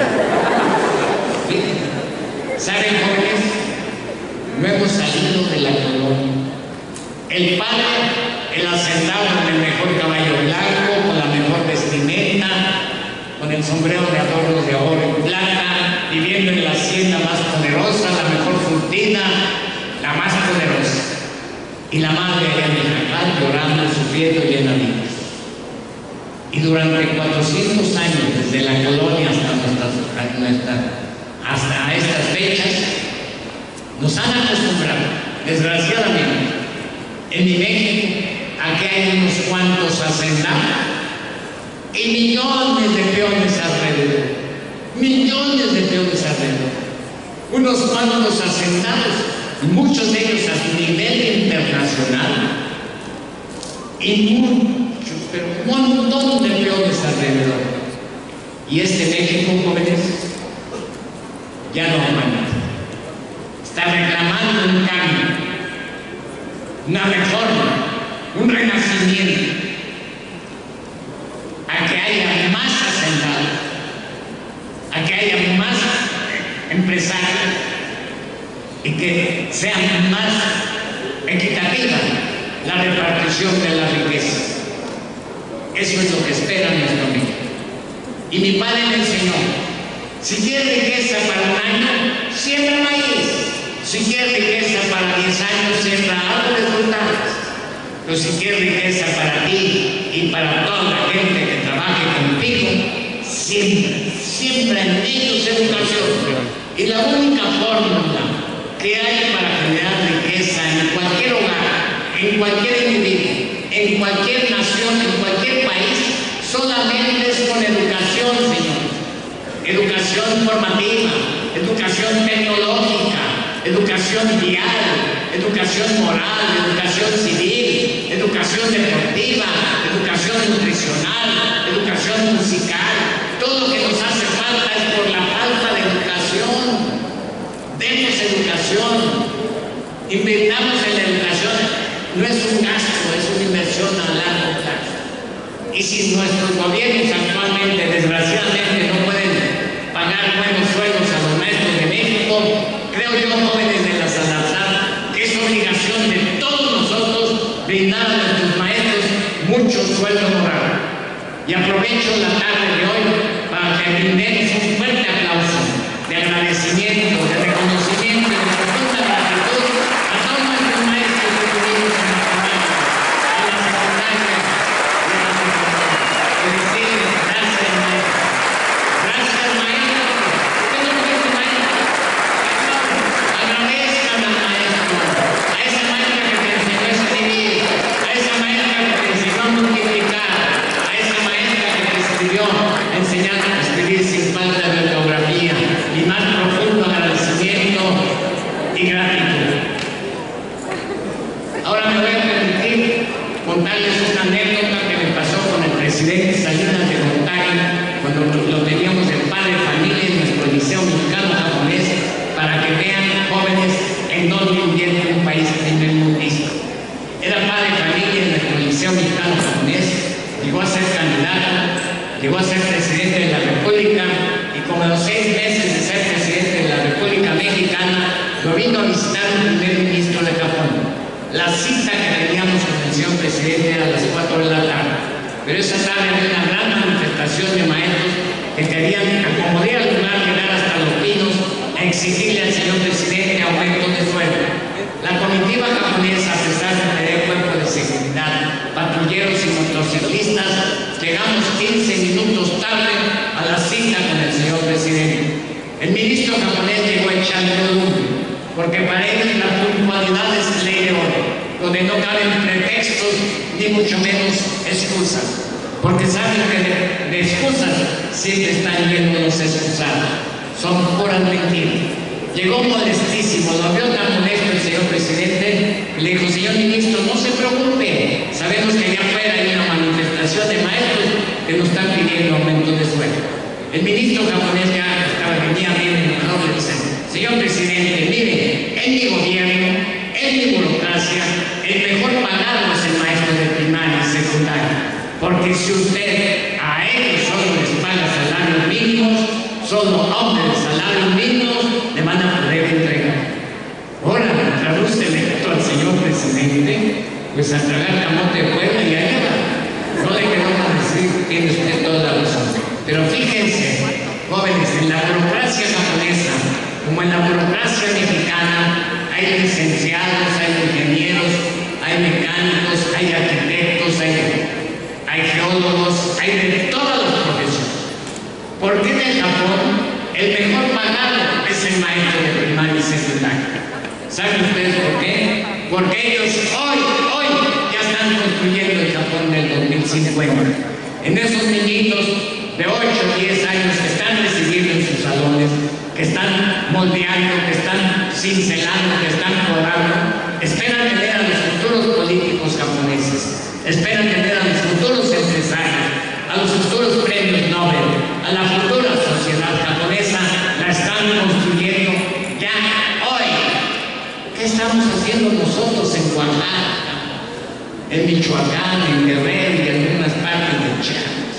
¿Saben, jóvenes? No hemos salido de la colonia. El padre, el hacendado con el mejor caballo blanco, con la mejor vestimenta, con el sombrero de adornos de oro y plata, viviendo en la hacienda más poderosa, la mejor fortuna, la más poderosa. Y la madre allá en el jacal llorando, sufriendo y llena de hijos. Y durante cuatrocientos años, desde la colonia hasta, nuestras, hasta estas fechas, nos han acostumbrado, desgraciadamente, en mi México, a que hay unos cuantos hacendados y millones de peones alrededor. Millones de peones alrededor. Unos cuantos hacendados, muchos de ellos a nivel internacional, y muchos, pero un montón de peones alrededor. Y este México, jóvenes, ya no aguanta. Está reclamando un cambio, una reforma, un renacimiento, a que haya más hacendados, a que haya más empresarios y que sea más equitativa la repartición de la riqueza. Eso es lo que espera nuestro México. Y mi padre me enseñó, si quieres riqueza para un año, siembra maíz. Si quieres riqueza para diez años, siembra árboles frutales. Pero si quieres riqueza para ti y para toda la gente que trabaje contigo, siembra, siembra en ellos educación. Y la única fórmula que hay para generar riqueza en cualquier hogar, en cualquier individuo, en cualquier nación, en cualquier país, solamente es con educación, señores. Educación formativa, educación tecnológica, educación vial, educación moral, educación civil, educación deportiva, educación nutricional, educación musical. Todo lo que nos hace falta es por la falta de educación. Demos educación, invirtamos en la educación. No es un gasto, es una inversión a largo plazo. Y si nuestros gobiernos actualmente, desgraciadamente, no pueden pagar buenos sueldos a los maestros de México, creo yo, jóvenes de la Salazar, que es obligación de todos nosotros brindar a nuestros maestros mucho sueldo moral. Y aprovecho la tarde de hoy para que brindemos un fuerte aplauso de agradecimiento, de reconocimiento y de profunda gratitud a todos nuestros maestros que tuvimos en la primaria, en la secundaria, en la secundaria. Felicidades, gracias, maestro. Gracias, maestro. ¿Qué es lo que dice, maestro? Agradezcan al maestro, a esa maestra que te enseñó a escribir, a esa maestra que te enseñó a multiplicar, a esa maestra que te escribió enseñando a escribir sin falta de ortografía y más llegó a ser candidato, llegó a ser presidente de la República, y como a los seis meses de ser presidente de la República Mexicana, lo vino a visitar el primer ministro de Japón. La cita que teníamos con el señor presidente era a las cuatro de la tarde, pero esa tarde había una gran manifestación de maestros que querían, como diera lugar, llegar hasta Los Pinos a exigirle al señor presidente aumento de sueldo. La comitiva japonesa, a pesar de tener cuerpo de seguridad, patrulleros y motociclistas, llegamos quince minutos tarde a la cita con el señor presidente. El ministro japonés llegó echando lumbre, porque para ellos la puntualidad es ley de oro, donde no caben pretextos ni mucho menos excusas, porque saben que de, de excusas siempre están llenos los excusados, son puras mentiras. Llegó molestísimo, lo vio tan molesto el señor presidente, le dijo: señor ministro, no se preocupe, sabemos que allá afuera hay una manifestación de maestros que nos están pidiendo aumento de sueldo. El ministro japonés ya estaba, venía bien enojado, le dice: señor presidente, mire, en mi gobierno, en mi burocracia, el mejor pagado es el maestro de primaria y secundaria, porque si usted a ellos solo les paga salarios mínimos, solo hombres de salarios mínimos le van a poder entregar. Ahora, tradúcele esto al señor presidente, pues a tragar camote de Puebla y allá va. No le quedó a decir, tiene usted toda la razón. Pero fíjense, jóvenes, en la burocracia japonesa, como en la burocracia mexicana, hay licenciados, hay ingenieros, hay mecánicos, hay arquitectos, hay, hay geólogos, hay de todas las profesiones. ¿Por qué en Japón el mejor pagado es el maestro de primaria y secundaria? ¿Saben ustedes por qué? Porque ellos hoy, hoy ya están construyendo el Japón del dos mil cincuenta. En esos niñitos de ocho o diez años que están recibiendo en sus salones, que están moldeando, que están cincelando, que están rodando, esperan tener a los futuros políticos japoneses, esperan tener a los futuros empresarios, a los futuros premios Nobel, a la futura sociedad japonesa. La están construyendo ya hoy. ¿Qué estamos haciendo nosotros en Oaxaca, en Michoacán, en Guerrero y en algunas partes de Chiapas?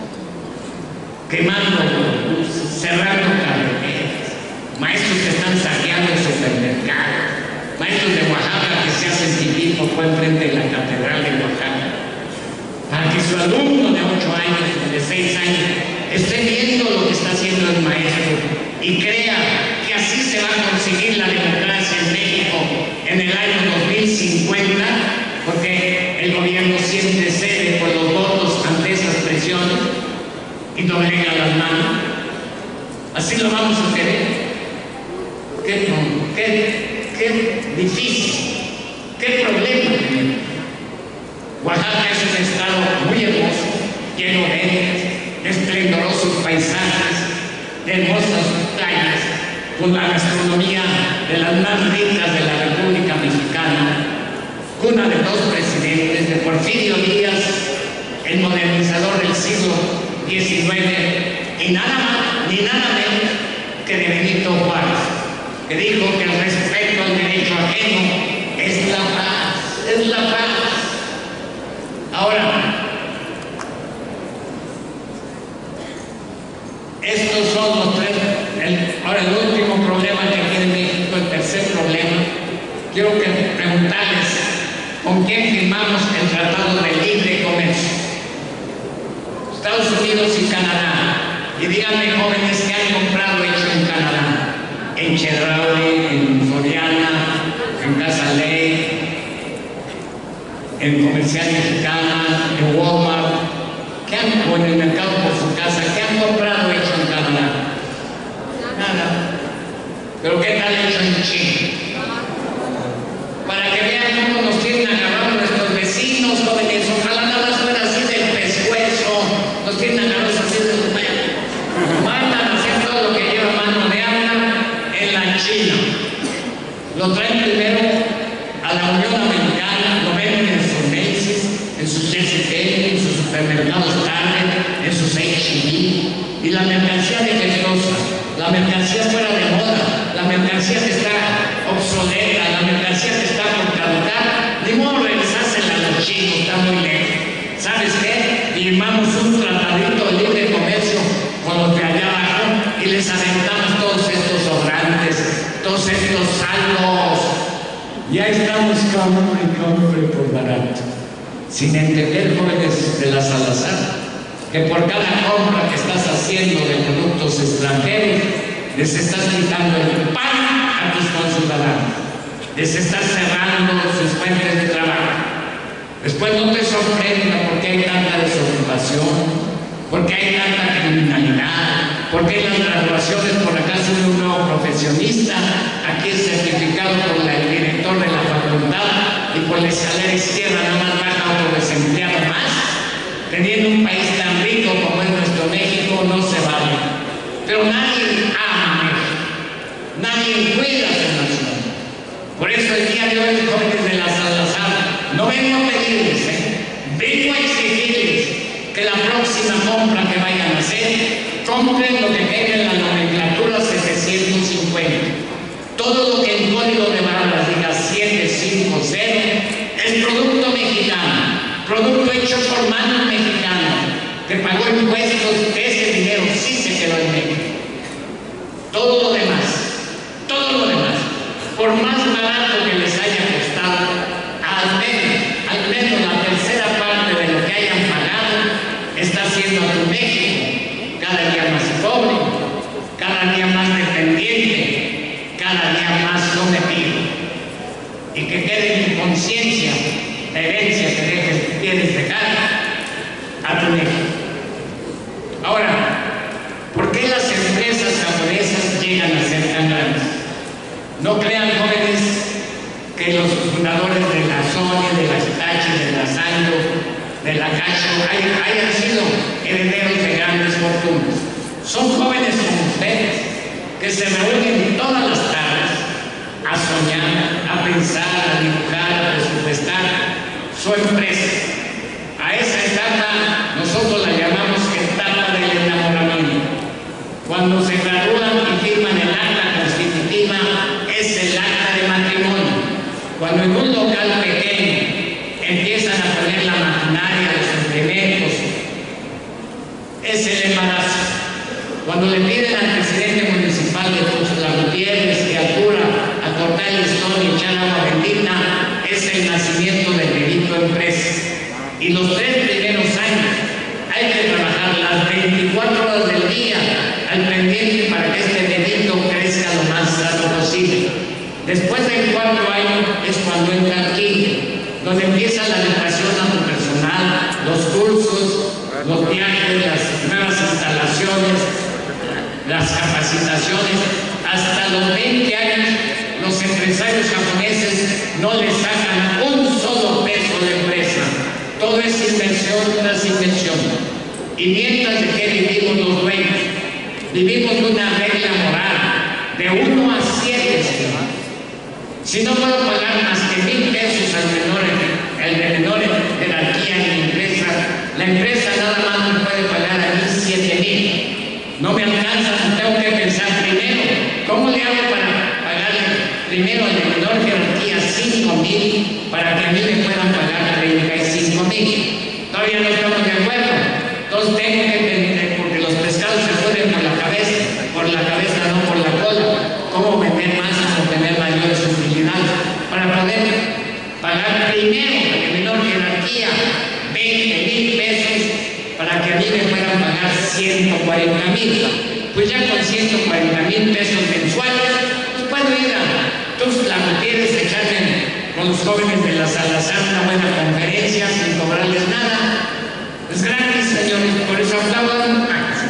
Quemando autobuses, cerrando carreteras, maestros que están saqueando supermercados, maestros de Oaxaca que se hacen pipí por enfrente de la catedral de Oaxaca, para que su alumno de ocho años, de seis años, esté viendo lo que está haciendo el maestro y crea que así se va a conseguir la democracia en México en el año dos mil cincuenta, porque el gobierno siempre cede por los votos ante esas presiones y doblega las manos. Así lo vamos a querer. Qué, qué, qué difícil, qué problema tenemos. Oaxaca es un estado muy hermoso, lleno de esplendorosos paisajes, de hermosas playas, con la gastronomía de las más ricas de la República Mexicana, cuna de dos presidentes, de Porfirio Díaz, el modernizador del siglo diecinueve, y nada más ni nada menos que de Benito Juárez, que dijo que el respeto al derecho ajeno es la paz, es la paz. Ahora, estos son los tres. El, ahora, el último problema que tiene México, el tercer problema, quiero que preguntarles con quién firmamos el Tratado de Libre Comercio. Estados Unidos y Canadá. Y díganme, jóvenes, ¿qué han comprado hecho en Canadá? En Chedraui, en Soriana, en Casa Ley, en Comercial Mexicana, en Walmart, ¿qué han, o en el mercado por su casa, ¿qué han comprado hecho en Canadá? Nada. Pero ¿qué tal hecho en Chile? Para que vean cómo nos tienen agarrados nuestros vecinos, jóvenes, ojalá nada fuera así del pescuezo, nos tienen agarrados así de los manos. Mandan a hacer todo lo que lleva mano de obra en la China. Lo traen primero a la Unión Americana, lo venden en sus Macy's, en sus C C T, en sus supermercados Target, en sus H E B, y la mercancía defectuosa, la mercancía fuera de moda, la mercancía que está obsoleta, la mercancía que está por caducar, ni modo regresársela a los chinos, está muy lejos. ¿Sabes qué? firmamos un tratadito de libre comercio con los de allá abajo y les aventamos todos estos sobrantes, todos estos saldos. Y ahí estamos, compre, compre por barato. Sin entender, jóvenes de la Salazar, que por cada compra que estás haciendo de productos extranjeros, les estás quitando el pan a tus conciudadanos, les estás cerrando sus fuentes de trabajo. Después no te sorprenda porque hay tanta desocupación, porque hay tanta criminalidad, porque en las graduaciones por acá sube un nuevo profesionista, aquí es certificado por la, el director de la facultad y por la escalera izquierda nada más baja otro desempleado más. Teniendo un país tan rico como es nuestro México, no se vale. Pero nadie ama México, nadie cuida a su nación. Por eso el día de hoy, jóvenes de la Salazar, no vengo a pedirles, ¿eh? vengo a exigirles que la próxima compra que vayan a hacer, compren lo que tenga en la nomenclatura setecientos cincuenta. Todo lo que en código de barras diga siete cinco cero es producto mexicano, producto hecho por manos mexicanas, que pagó impuestos, ese dinero sí se quedó en México. Todo lo demás, todo lo demás, por más barato que les haya costado, al menos, al menos la tercera parte de lo que hayan pagado, está haciendo a tu México cada día más pobre, cada día más dependiente, cada día más sometido. Y que quede en tu conciencia la herencia que dejes, quieres dejar a tu México. Ahora, ¿por qué las empresas japonesas llegan a ser tan grandes? No crean, jóvenes, que los fundadores de la Sony, de la Hitachi, de la Sanyo, de la Casio hayan, hayan sido herederos de grandes fortunas. Son jóvenes como ustedes que se reúnen todas las tardes a soñar, a pensar, a dibujar, a presupuestar su empresa. A esa etapa nosotros la llamamos etapa del enamoramiento. Cuando se gradúan y firman el acta constitutiva, es el acta de matrimonio. Cuando en un local pequeño empiezan a poner la maquinaria, los implementos, es el embarazo. Cuando le piden al presidente municipal de Tuxtla Gutiérrez que atura a cortar el listón y echar agua bendita, es el nacimiento del delito empresa. Y los tres primeros años hay que trabajar las veinticuatro horas del día al pendiente para que este delito crezca lo más rápido posible. Después del cuarto año es cuando entra aquí, donde empieza la educación a tu personal, los cursos, los viajes, las nuevas instalaciones, las capacitaciones. Hasta los veinte años los empresarios japoneses no les sacan un solo peso de empresa. Todo es inversión tras inversión. Y mientras de que vivimos los dueños, vivimos una regla moral de uno a siete. Si no puedo pagar más que mil pesos al menor, el de menor jerarquía en mi empresa, la empresa nada más me puede pagar a mí siete mil. No me alcanza, tengo que pensar primero, ¿cómo le hago para pagarle primero al de menor jerarquía cinco mil para que a mí me puedan pagar treinta y cinco mil? Todavía no estamos de acuerdo. Entonces tengo que entender, porque los pescados se pueden por la cabeza, por la cabeza, no por la cola. ¿Cómo vender más o tener mayores utilidades? Para poder pagar primero al de menor jerarquía veinte mil pesos para que a mí me puedan pagar ciento cuarenta mil. Pues ya con ciento cuarenta mil pesos mensuales, pues puedo ir a Tuxtla Gutiérrez, echarme con los jóvenes de la Salazar una buena conferencia sin cobrarles nada. Es gratis, señores, por eso aplaudan.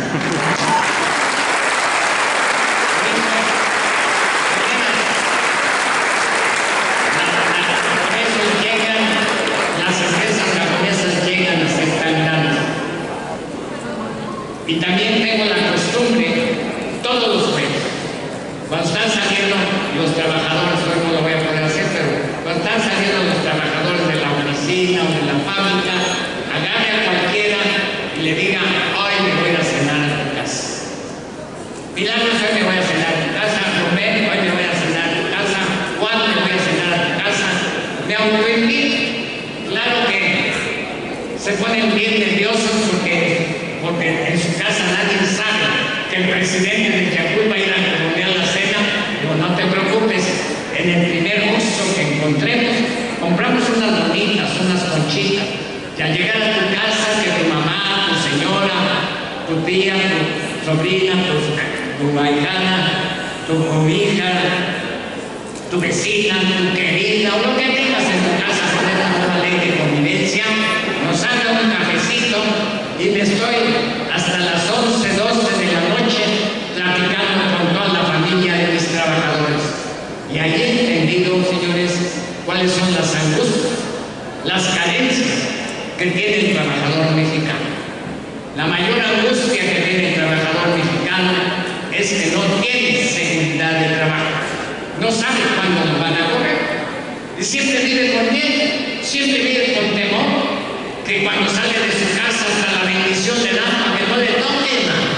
Y también tengo la costumbre, todos los jueves, cuando están saliendo los trabajadores, hoy no lo voy a poder hacer, pero cuando están saliendo los trabajadores de la oficina o de la fábrica, agarre a cualquiera y le diga, hoy me voy a cenar a tu casa. Milagros, hoy me voy a cenar a tu casa. Rubén, hoy me voy a cenar a tu casa. Juan, me voy a cenar a tu casa. Me autoinvito. Claro que se ponen bien nerviosos porque, porque en su casa nadie sabe que el presidente de Yacul va a ir a colorear la cena. Digo, no te preocupes, en el primer Oxxo que encontremos, compramos unas bonitas, unas conchitas. Y al llegar a tu casa, que tu mamá, tu señora, tu tía, tu sobrina, tu, tu ahijada, tu hija, tu vecina, tu querida, o lo que tengas en tu casa, tener una ley de convivencia, nos haga un cafecito y me estoy hasta las once, doce de la noche platicando con toda la familia de mis trabajadores. Y ahí he entendido, señores, cuáles son las angustias, las carencias que tiene el trabajador mexicano. La mayor angustia que tiene el trabajador mexicano es que no tiene seguridad de trabajo. No sabe cuándo lo van a correr. Y siempre vive con miedo, siempre vive con temor, que cuando sale de su casa hasta la bendición le dan para que no le toquen nada.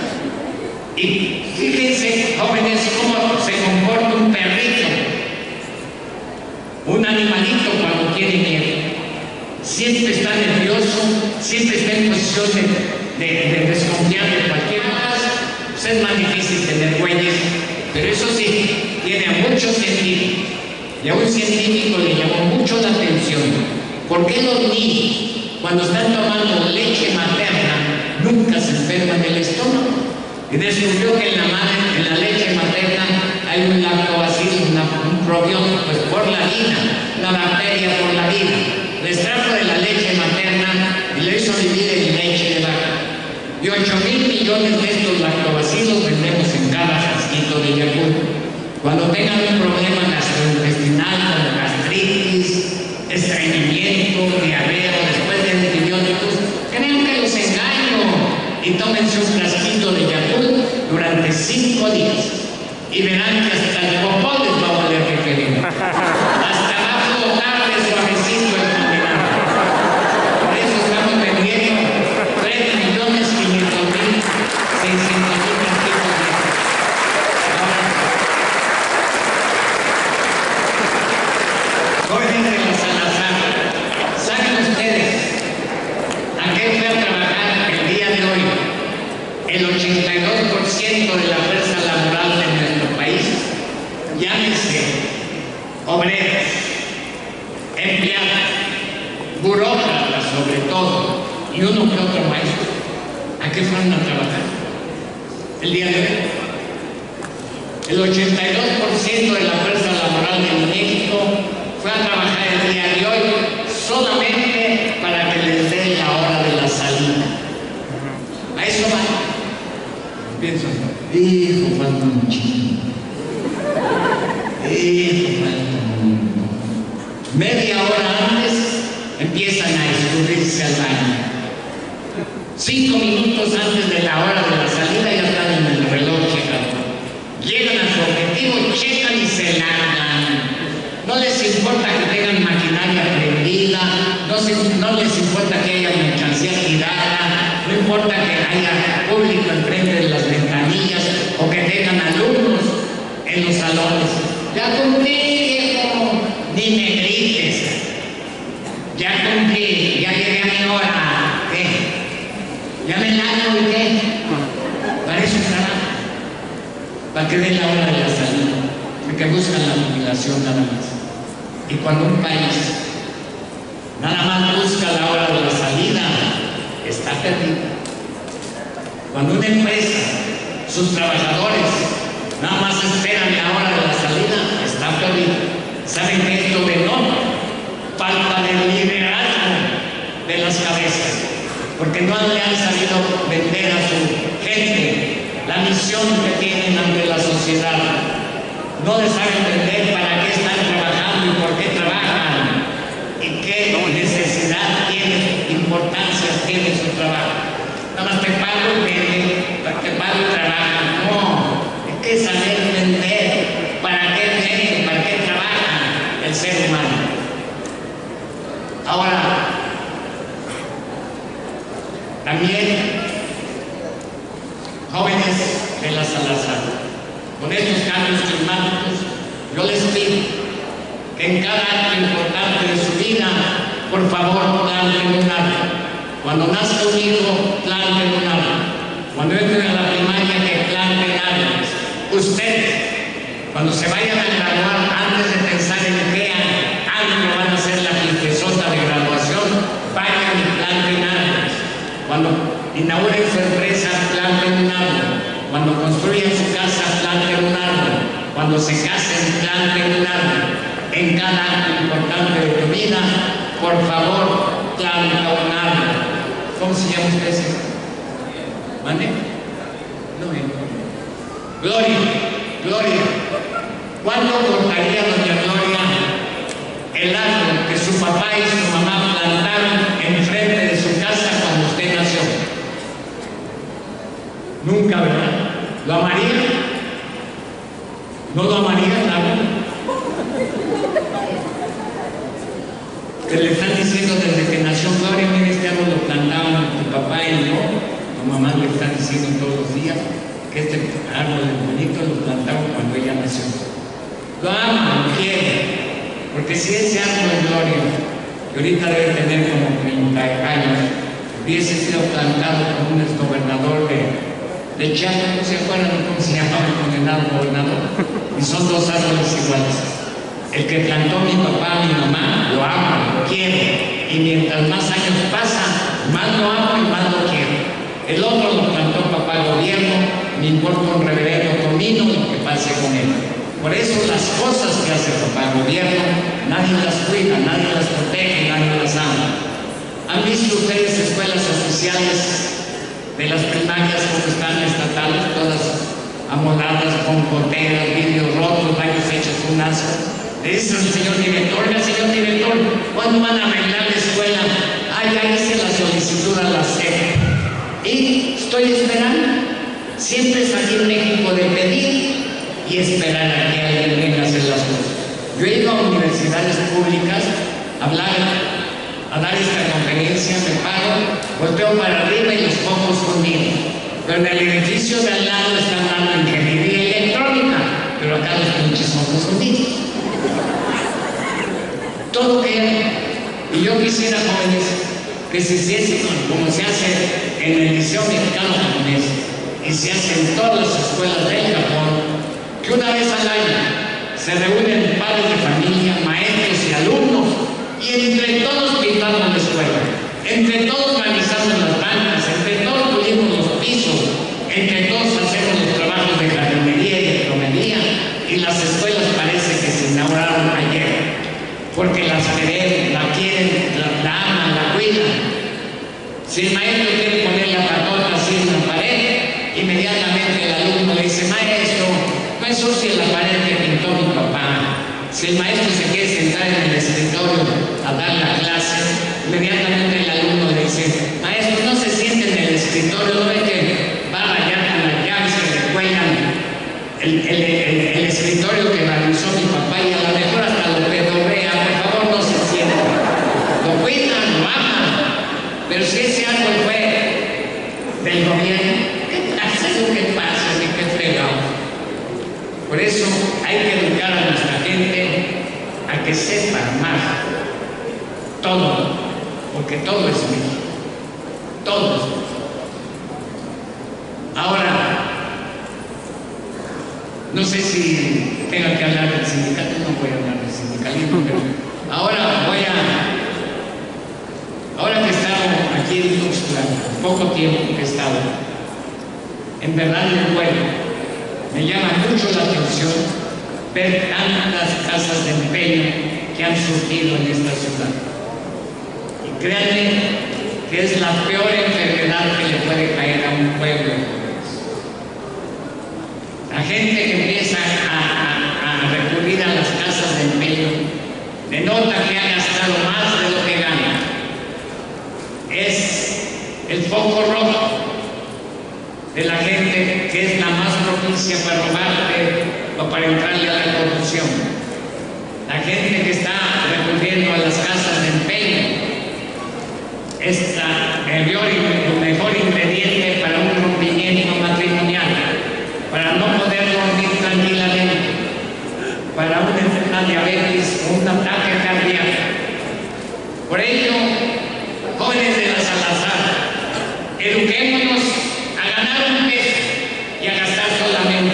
Y fíjense, jóvenes, cómo se comporta un perrito, un animalito cuando tiene miedo. Siempre está nervioso, siempre está en posición de, de, de desconfiar de cualquier cosa. Pues es más difícil tener güeyes, pero eso sí, tiene a muchos científicos, y a un científico le llamó mucho la atención. ¿Por qué los niños, cuando están tomando leche materna, nunca se enferman del estómago? Y descubrió que en la, madre, en la leche materna hay un lactobacillus, un probiótico, pues por la vida, una bacteria por la vida. Le extrajo de la leche materna y le hizo vivir en leche de vaca. Y ocho mil millones de estos lactobacilos vendemos en cada frasquito de Yakult. Cuando tengan un problema gastrointestinal como gastritis, estreñimiento, diarrea, después de antibióticos, crean que los engaño y tómense un frasquito de Yakult durante cinco días y verán que hasta el popó les va a valer requerido. Hasta va a flotar de suavecito el condenado. Por eso estamos vendiendo tres millones quinientos mil seiscientos mil frasquitos de jóvenes de la Salazar, ¿saben ustedes a qué fue a trabajar el día de hoy el ochenta y dos por ciento de la fuerza laboral de nuestro país? Llámese obreros, empleados, burócratas sobre todo, y uno que otro maestro. ¿A qué fueron a trabajar el día de hoy? El ochenta y dos por ciento de la fuerza laboral de México fue a trabajar el día de hoy solamente para que les dé la hora de la salida. A eso va. Pienso, hijo, falta muchísimo. Hijo, falta mucho. Media hora antes empiezan a escurrirse al baño. Cinco minutos antes de la hora de la salida ya están en el reloj checando. Llegan a su objetivo, checan y se largan. No les importa que tengan maquinaria prendida, no, se, no les importa que haya mercancía tirada, no importa que haya público enfrente de las ventanillas o que tengan alumnos en los salones. Ya cumplí, viejo, ni me grites. Ya cumplí, ya llegué a mi hora. ¿Qué? Ya me largo y qué. Para eso trabajo. Para que den la hora de la salida. Porque buscan la jubilación nada más. Y cuando un país nada más busca la hora de la salida, está perdido. Cuando una empresa, sus trabajadores, nada más esperan la hora de la salida, está perdido. ¿Saben que esto denota falta de liderazgo de las cabezas? Porque no le han sabido vender a su gente la misión que tienen ante la sociedad. No les saben vender para qué están trabajando y por qué trabajan y qué necesidad tiene, importancia tiene su trabajo. Nada más te pago y vende, te pago y trabaja. No, hay que saber vender para qué vende, para qué trabaja el ser humano. Ahora, también, jóvenes de la Salazar, con estos cambios climáticos, yo les pido que en cada acto importante de su vida, por favor, darle un árbol. Cuando nazca un hijo, planten un árbol. Cuando entren a la primaria, que planten árboles. Ustedes, cuando se vayan a graduar, antes de pensar en qué año van a hacer la fiestezota de graduación, vayan y planten árboles. Cuando inauguren su empresa, planten un árbol. Cuando construyan su casa, planten un árbol. Cuando se casen, planten un árbol. En cada acto importante de tu vida, por favor, planta un árbol. ¿Cómo se llama usted, señor? ¿Mande? No, eh. Gloria, Gloria. ¿Cuándo cortaría doña Gloria el árbol que su papá y su mamá plantaron enfrente de su casa cuando usted nació? Nunca, ¿verdad? ¿Lo amaría? ¿No lo amaría el árbol? Que le están diciendo desde que nació Gloria, mire, este árbol lo plantaban tu papá y yo, tu mamá le están diciendo todos los días que este árbol es bonito, lo plantaron cuando ella nació. Lo ama, lo quiere, porque si ese árbol es Gloria, que ahorita debe tener como treinta años, hubiese sido plantado por un exgobernador de, de Chiapas, ¿no se acuerdan cómo se llamaba el condenado gobernador? Y son dos árboles iguales. El que plantó mi papá, mi mamá, lo amo, lo quiero. Y mientras más años pasan, más lo amo y más lo quiero. El otro lo plantó papá gobierno, me importa un reverendo comino lo que pase con él. Por eso las cosas que hace papá gobierno, nadie las cuida, nadie las protege, nadie las ama. ¿Han visto ustedes escuelas oficiales de las primarias como están estatales, todas amoladas con goteras, vidrios rotos, baños hechos un asco? Le dice al señor director: oiga, señor director, ¿cuándo van a arreglar la escuela? Ah, ya hice la solicitud a la S E P y estoy esperando. Siempre es aquí en México de pedir y esperar a que alguien venga a hacer las cosas. Yo he ido a universidades públicas a hablar, a dar esta conferencia, me paro, volteo para arriba y los pocos conmigo. Pero en el edificio de al lado están dando ingeniería electrónica, pero acá los pinches son los conmigo. Todo que, y yo quisiera, jóvenes, que se hiciese como se hace en el Liceo Mexicano Japonés y se hace en todas las escuelas del Japón, que una vez al año se reúnen padres de familia, maestros y alumnos, y entre todos pintamos la escuela, entre todos organizamos las bancas, entre todos pulimos los pisos, entre todos hacemos los trabajos de jardinería y de plomería, y las escuelas parece que se inauguraron ayer. Porque las queremos, la quieren, la, la aman, la cuidan. Si el maestro quiere poner la patota así en la pared, inmediatamente el alumno le dice: maestro, no ensucie la pared que pintó mi papá. Si el maestro se quiere sentar en el escritorio a dar la clase, inmediatamente el alumno le dice: maestro, no se siente en el escritorio, no ve que va a rayar con las llaves que le cuelgan el, el, el, el escritorio que realizó mi papá, y a lo mejor hasta lo pedorrea. Por favor, no se siente. Lo cuidan, lo aman. Pero si ese árbol fue del gobierno, ¿qué pasa? ¿Qué pasa? ¿Ni qué fregado? Por eso hay que educar a nuestra gente a que sepa amar todo, porque todo es México. Todo es México. Ahora, no sé si tengo que hablar del sindicato, no voy a hablar del sindicalismo, pero ahora voy a... Ahora que he estado aquí en Tuxtla, poco tiempo que he estado, en verdad me vuelvo, me llama mucho la atención ver tantas casas de empeño que han surgido en esta ciudad. Y créanme que es la peor enfermedad que le puede caer a un pueblo. La gente que empieza a, a, a recurrir a las casas de empeño denota que ha gastado más de lo que gana. Es el foco rojo de la gente que es la más propicia para robarte o para entrarle a la corrupción. La gente que está recurriendo a las casas de empeño es la, el, el mejor ingrediente para un rompimiento matrimonial, para no poder dormir tranquilamente, para una enfermedad diabetes o un ataque cardíaco. Por ello, jóvenes de la Salazar,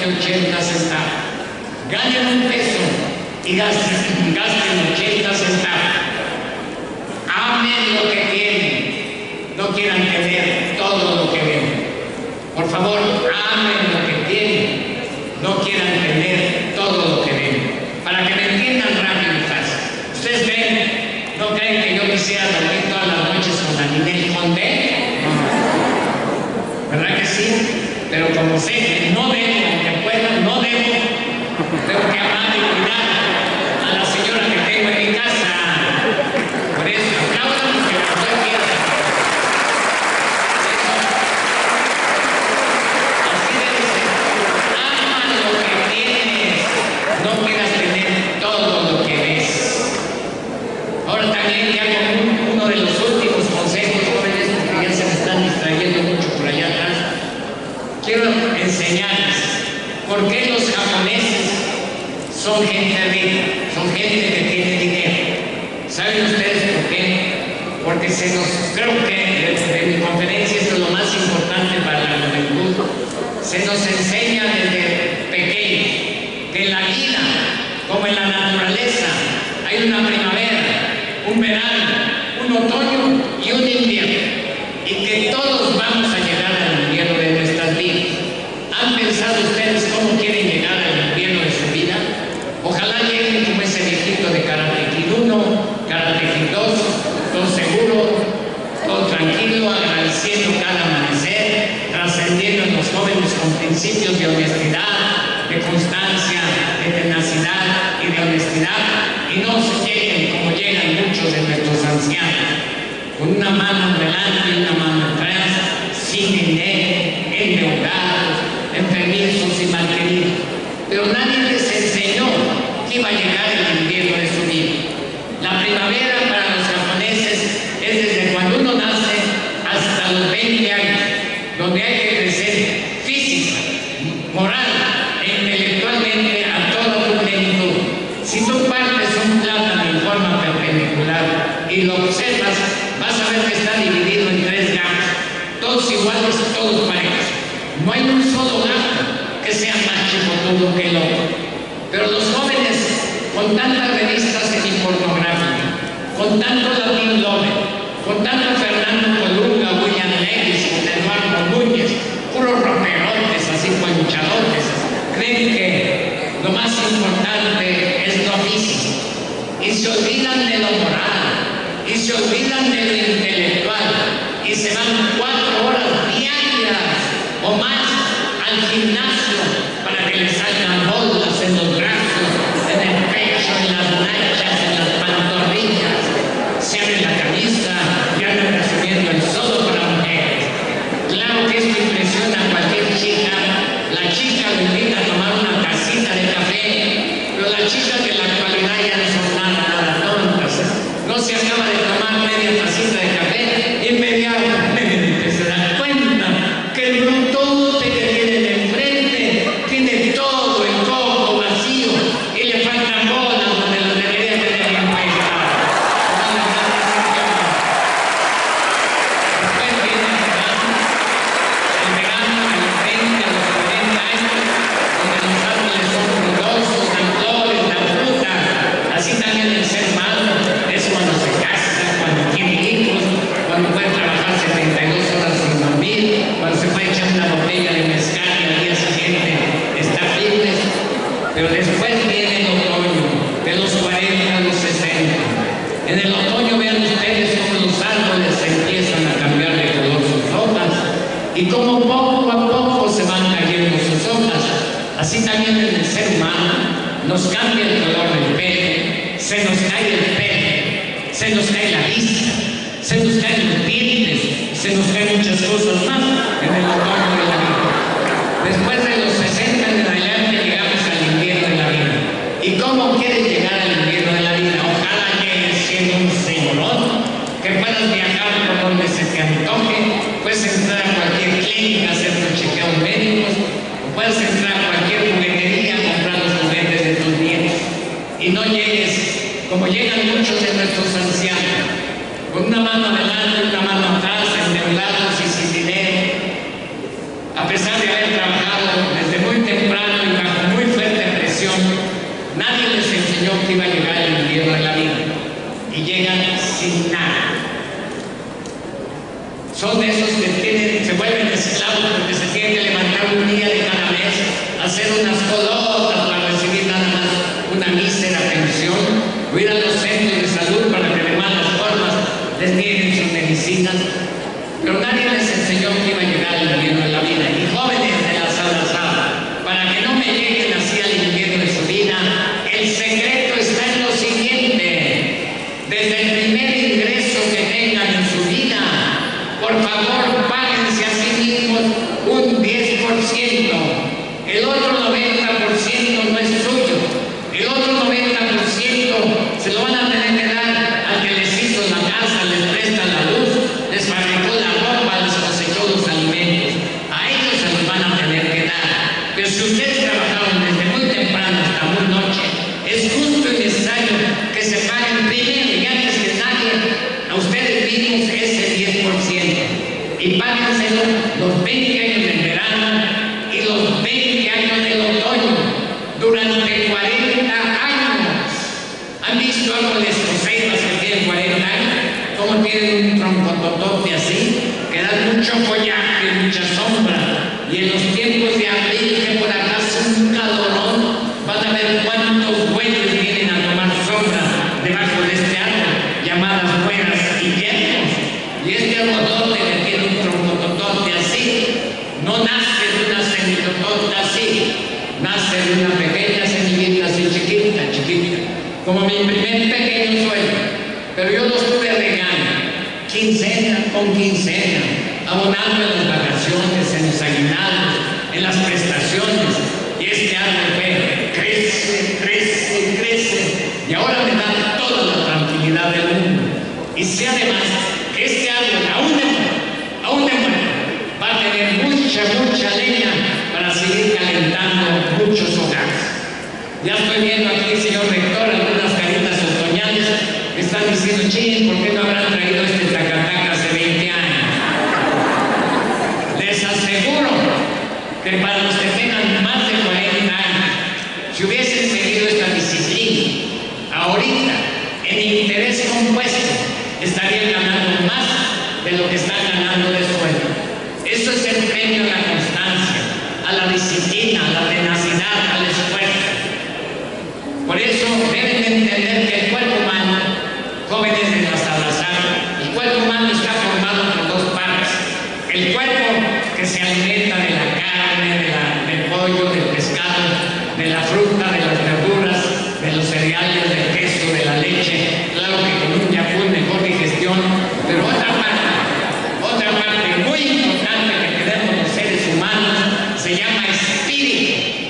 ochenta centavos. Ganen un peso y gasten, gasten ochenta centavos. Amen lo que tienen, no quieran tener todo lo que ven. Por favor, amen lo que tienen, no quieran tener todo lo que ven. Para que me entiendan rápido y fácil. Ustedes ven, no creen que yo quisiera dormir todas las noches con la Ninel Conde, ¿verdad que sí? Pero como sé que no debo, aunque pueda, no debo, tengo que amar y cuidar a la señora que tengo en mi casa. Por eso, aplaudan porque me estoy viendo. Así debe ser. Ama lo que tienes, no quieras tener todo lo que ves. Ahora también ya con uno de los últimos consejos, jóvenes, porque ya se me están distrayendo mucho por allá atrás, quiero enseñarles por qué los japoneses son gente rica, son gente que tiene dinero. ¿Saben ustedes por qué? Porque se nos, creo que en mi conferencia esto es lo más importante para la juventud, se nos enseña desde pequeños que en la vida, como en la naturaleza, hay una primavera, un verano, un otoño y un invierno, y que todos vamos a llegar al invierno de nuestras vidas. ¿Han pensado ustedes cómo quieren llegar al invierno de su vida? Ojalá lleguen como ese viejito de Karate Kid uno, Karate Kid dos, todo seguro, todo tranquilo, agradeciendo cada amanecer, trascendiendo en los jóvenes con principios de honestidad, de constancia, de tenacidad y de honestidad, y no se lleguen como llegan muchos de nuestros ancianos, con una mano delante y una mano atrás, sin dinero, endeudados, enfermizos y malqueridos. Pero nadie les enseñó que iba a llegar el invierno de su vida. La primavera para los japoneses es desde cuando uno nace hasta los veinte años, donde hay que crecer física, moral e intelectualmente a toda tu plenitud. Si tú partes un plátano en forma perpendicular y lo observas, vas a ver que está dividido en tres gamas, todos iguales, todos parejos. No hay un solo gato que sea más chicotudo que el otro. Pero los jóvenes, con tantas revistas semipornográficas, con tanto Latin Lover, con tanto Fernando Colunga, William Lewis, con Eduardo Núñez, puros roperotes, así ponchadotes, creen que lo más importante es lo físico. Y se olvidan de lo moral, y se olvidan de lo intelectual, y se van cuatro horas diarias o más al gimnasio para que les salgan bolas en los brazos, en el pecho, en las nachas, en las pantorrillas. Se abre la camisa y andan recibiendo el solo para mujeres. Claro que esto impresiona a cualquier chica. La chica lo invita a tomar una tacita de café, pero las chicas de la actualidad ya no son nada, nada tontas. No se acaba de tomar media tacita de café, inmediatamente se dan cuenta que el brutote que tiene de enfrente tiene todo el coco vacío y le faltan bolas donde las debería tener impuestas. Después viene el verano, el verano a los veinte, a los cuarenta años, donde los árboles son frondosos, dan flores, dan fruta. Así también el ser humano es cuando se casa, cuando tiene hijos, cuando puede trabajar setenta y dos horas sin dormir, cuando se puede echar una botella de mezcal y al día siguiente está fitness. Pero después viene el otoño, de los cuarenta a los sesenta. En el otoño vean ustedes cómo los árboles empiezan a cambiar de color sus hojas y cómo poco a poco se van cayendo sus hojas. Así también en el ser humano nos cambia el color del pelo, se nos cae el pelo, se nos cae la vista, se nos caen los dientes, se nos caen muchas cosas más en el otoño de la vida. Después de los sesenta en adelante llegamos al invierno de la vida. ¿Y cómo quieres llegar al invierno de la vida? Ojalá llegues siendo un señorón, que puedas viajar por donde se te antoje, puedes entrar a cualquier clínica a hacer tus chequeos médicos, o puedes entrar a cualquier juguetería a comprar los juguetes de tus nietos. Y no llegues como llegan muchos de nuestros ancianos, con una mano adelante y una mano atrás, endeudados y sin dinero, a pesar de haber trabajado desde muy temprano son de esos que tienen, se vuelven esclavos porque se tienen que levantar un día de cada mes, hacer unas colotas para recibir nada más una mísera pensión, o ir a los centros de salud para que de malas formas les nieguen sus medicinas. Pero nadie les enseñó que iba a llegar el gobierno de la vida. Y jóvenes de la Salazar, para que no me lleguen así al infierno de su vida, el secreto está en lo siguiente: desde el primer ingreso que tengan en su vida, por favor, páguense a sí mismos un diez por ciento. El otro noventa por ciento no es suyo. El otro noventa por ciento se lo van a tener que dar al que les hizo la casa, les presta la luz, les fabricó la ropa, les cosechó los alimentos. A ellos se los van a tener que dar. Pero si ustedes trabajaron desde muy temprano hasta muy noche, es justo y necesario que se paguen primero y antes que nadie a ustedes mismos ese diez por ciento. Y páguenselo los veinte años del verano y los veinte años del otoño, durante cuarenta años. ¿Han visto algo de estos ceibas que tienen cuarenta años? ¿Cómo tienen un troncototote así? Que dan mucho follaje, mucha sombra. Y en los tiempos de abril, que por acá hace un calorón, van a ver cuántos bueyes vienen a tomar sombra debajo de este árbol, llamadas buenas y vientos. Y este arbotote que tiene un troncototote así, no nace de una semitotote así, nace de una pequeña semillita así chiquita, chiquita, como mi primer pequeño sueño. Pero yo los tuve regaño, quincena con quincena, abonando en las vacaciones, en los aguinaldos, en las prestaciones. Y este árbol fue, crece, crece, crece. Y ahora me da toda la tranquilidad del mundo. Y sé además que este árbol, aún de muerto, aún de muerto, va a tener mucha, mucha leña para seguir calentando muchos hogares. Ya estoy viendo aquí, señor rector, algunas caritas otoñales que están diciendo: ching, ¿por qué no habrán traído este tacataca hace veinte años? Les aseguro que para los que tengan más de cuarenta años, si hubiesen seguido esta disciplina, ahorita, en interés compuesto, estarían ganando más de lo que están ganando de sueldo. Eso es el premio a la constancia, a la disciplina, a la tenacidad, al esfuerzo. Por eso deben de entender que el cuerpo humano, jóvenes de la Salazar, el cuerpo humano está formado por dos partes: el cuerpo que se alimenta de la carne, de la, del pollo, del pescado, de la fruta, de las verduras, de los cereales, del queso, de la leche, claro que con un Yakult mejor digestión. Pero otra parte, otra parte muy importante que tenemos los seres humanos se llama espíritu.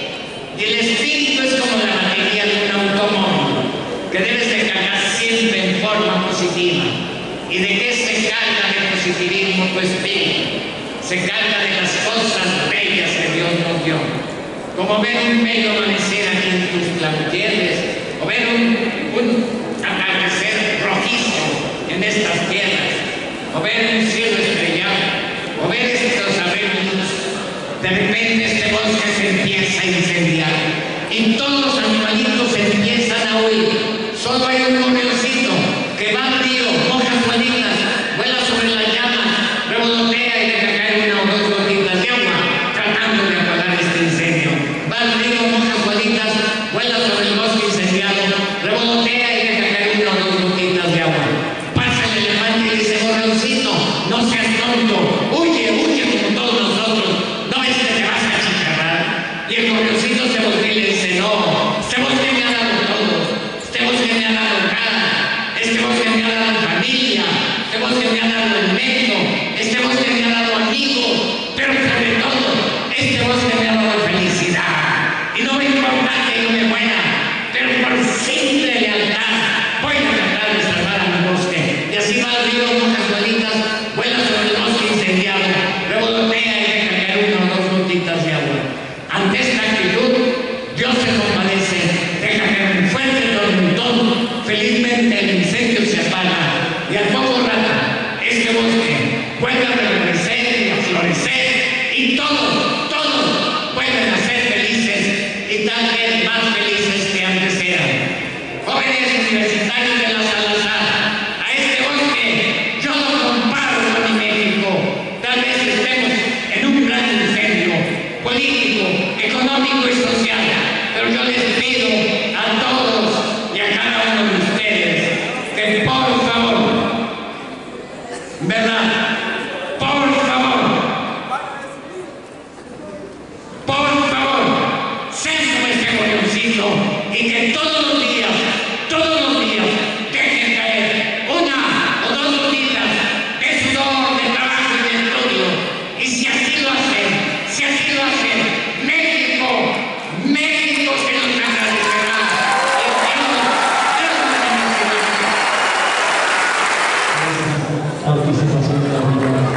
Y el espíritu es como la batería de un automóvil, que debes de cargar siempre en forma positiva. ¿Y de qué se carga de positivismo tu espíritu? Se carga de las cosas bellas que Dios nos dio. Como ver un bello amanecer aquí en Tuxtla Gutiérrez, o ver un, un atardecer rojizo en estas tierras, o ver un cielo estrellado, o ver estos arreglos. De repente este bosque se empieza a incendiar y todos los animalitos empiezan a huir. Solo hay un gorrioncito que va al río, moja suelitas, vuela sobre las llamas, revolotea y deja caer una o dos gotitas de agua, tratando de apagar este incendio. Va al río, moja suelitas, vuela sobre el bosque incendiado, revolotea y deja caer una o dos gotitas de agua. Pasa el elefante y dice: gorrioncito, no seas tonto, huye, huye como todos nosotros. ¿No ves que te vas a chicharrar? Y el gorrioncito se voltea y le dice: no, este bosque me ha dado todo, este bosque me ha dado cara, este bosque me ha dado familia, este bosque me ha dado alimento, este bosque me ha dado amigos, pero sobre todo, este bosque me ha dado felicidad. Y no me importa que yo me muera, pero por simple lealtad voy a tratar de salvar a mi bosque. Y así va el río, mojas bolitas, vuela sobre el bosque incendiado, revolotea y deja caer una o dos gotitas de agua. Ante esta actitud, Dios se compadece, deja caer un fuerte tormentón, felizmente el incendio se apaga y al poco rato este bosque vuelve a reverdecer y a florecer y todos, todos vuelven a ser felices y tal vez más felices que antes eran. Jóvenes universitarios de la Salazar, a este bosque yo lo comparo con mi México.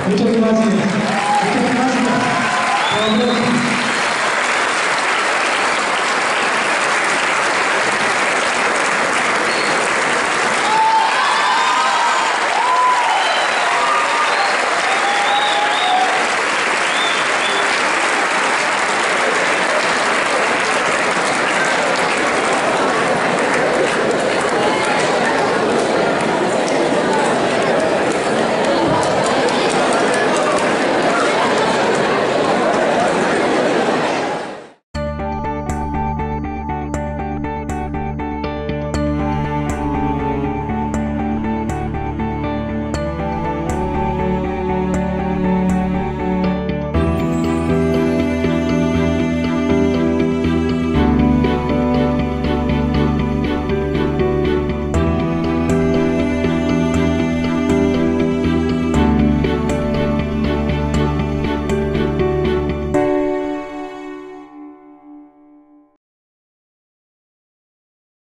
Muchas gracias. Muchas gracias.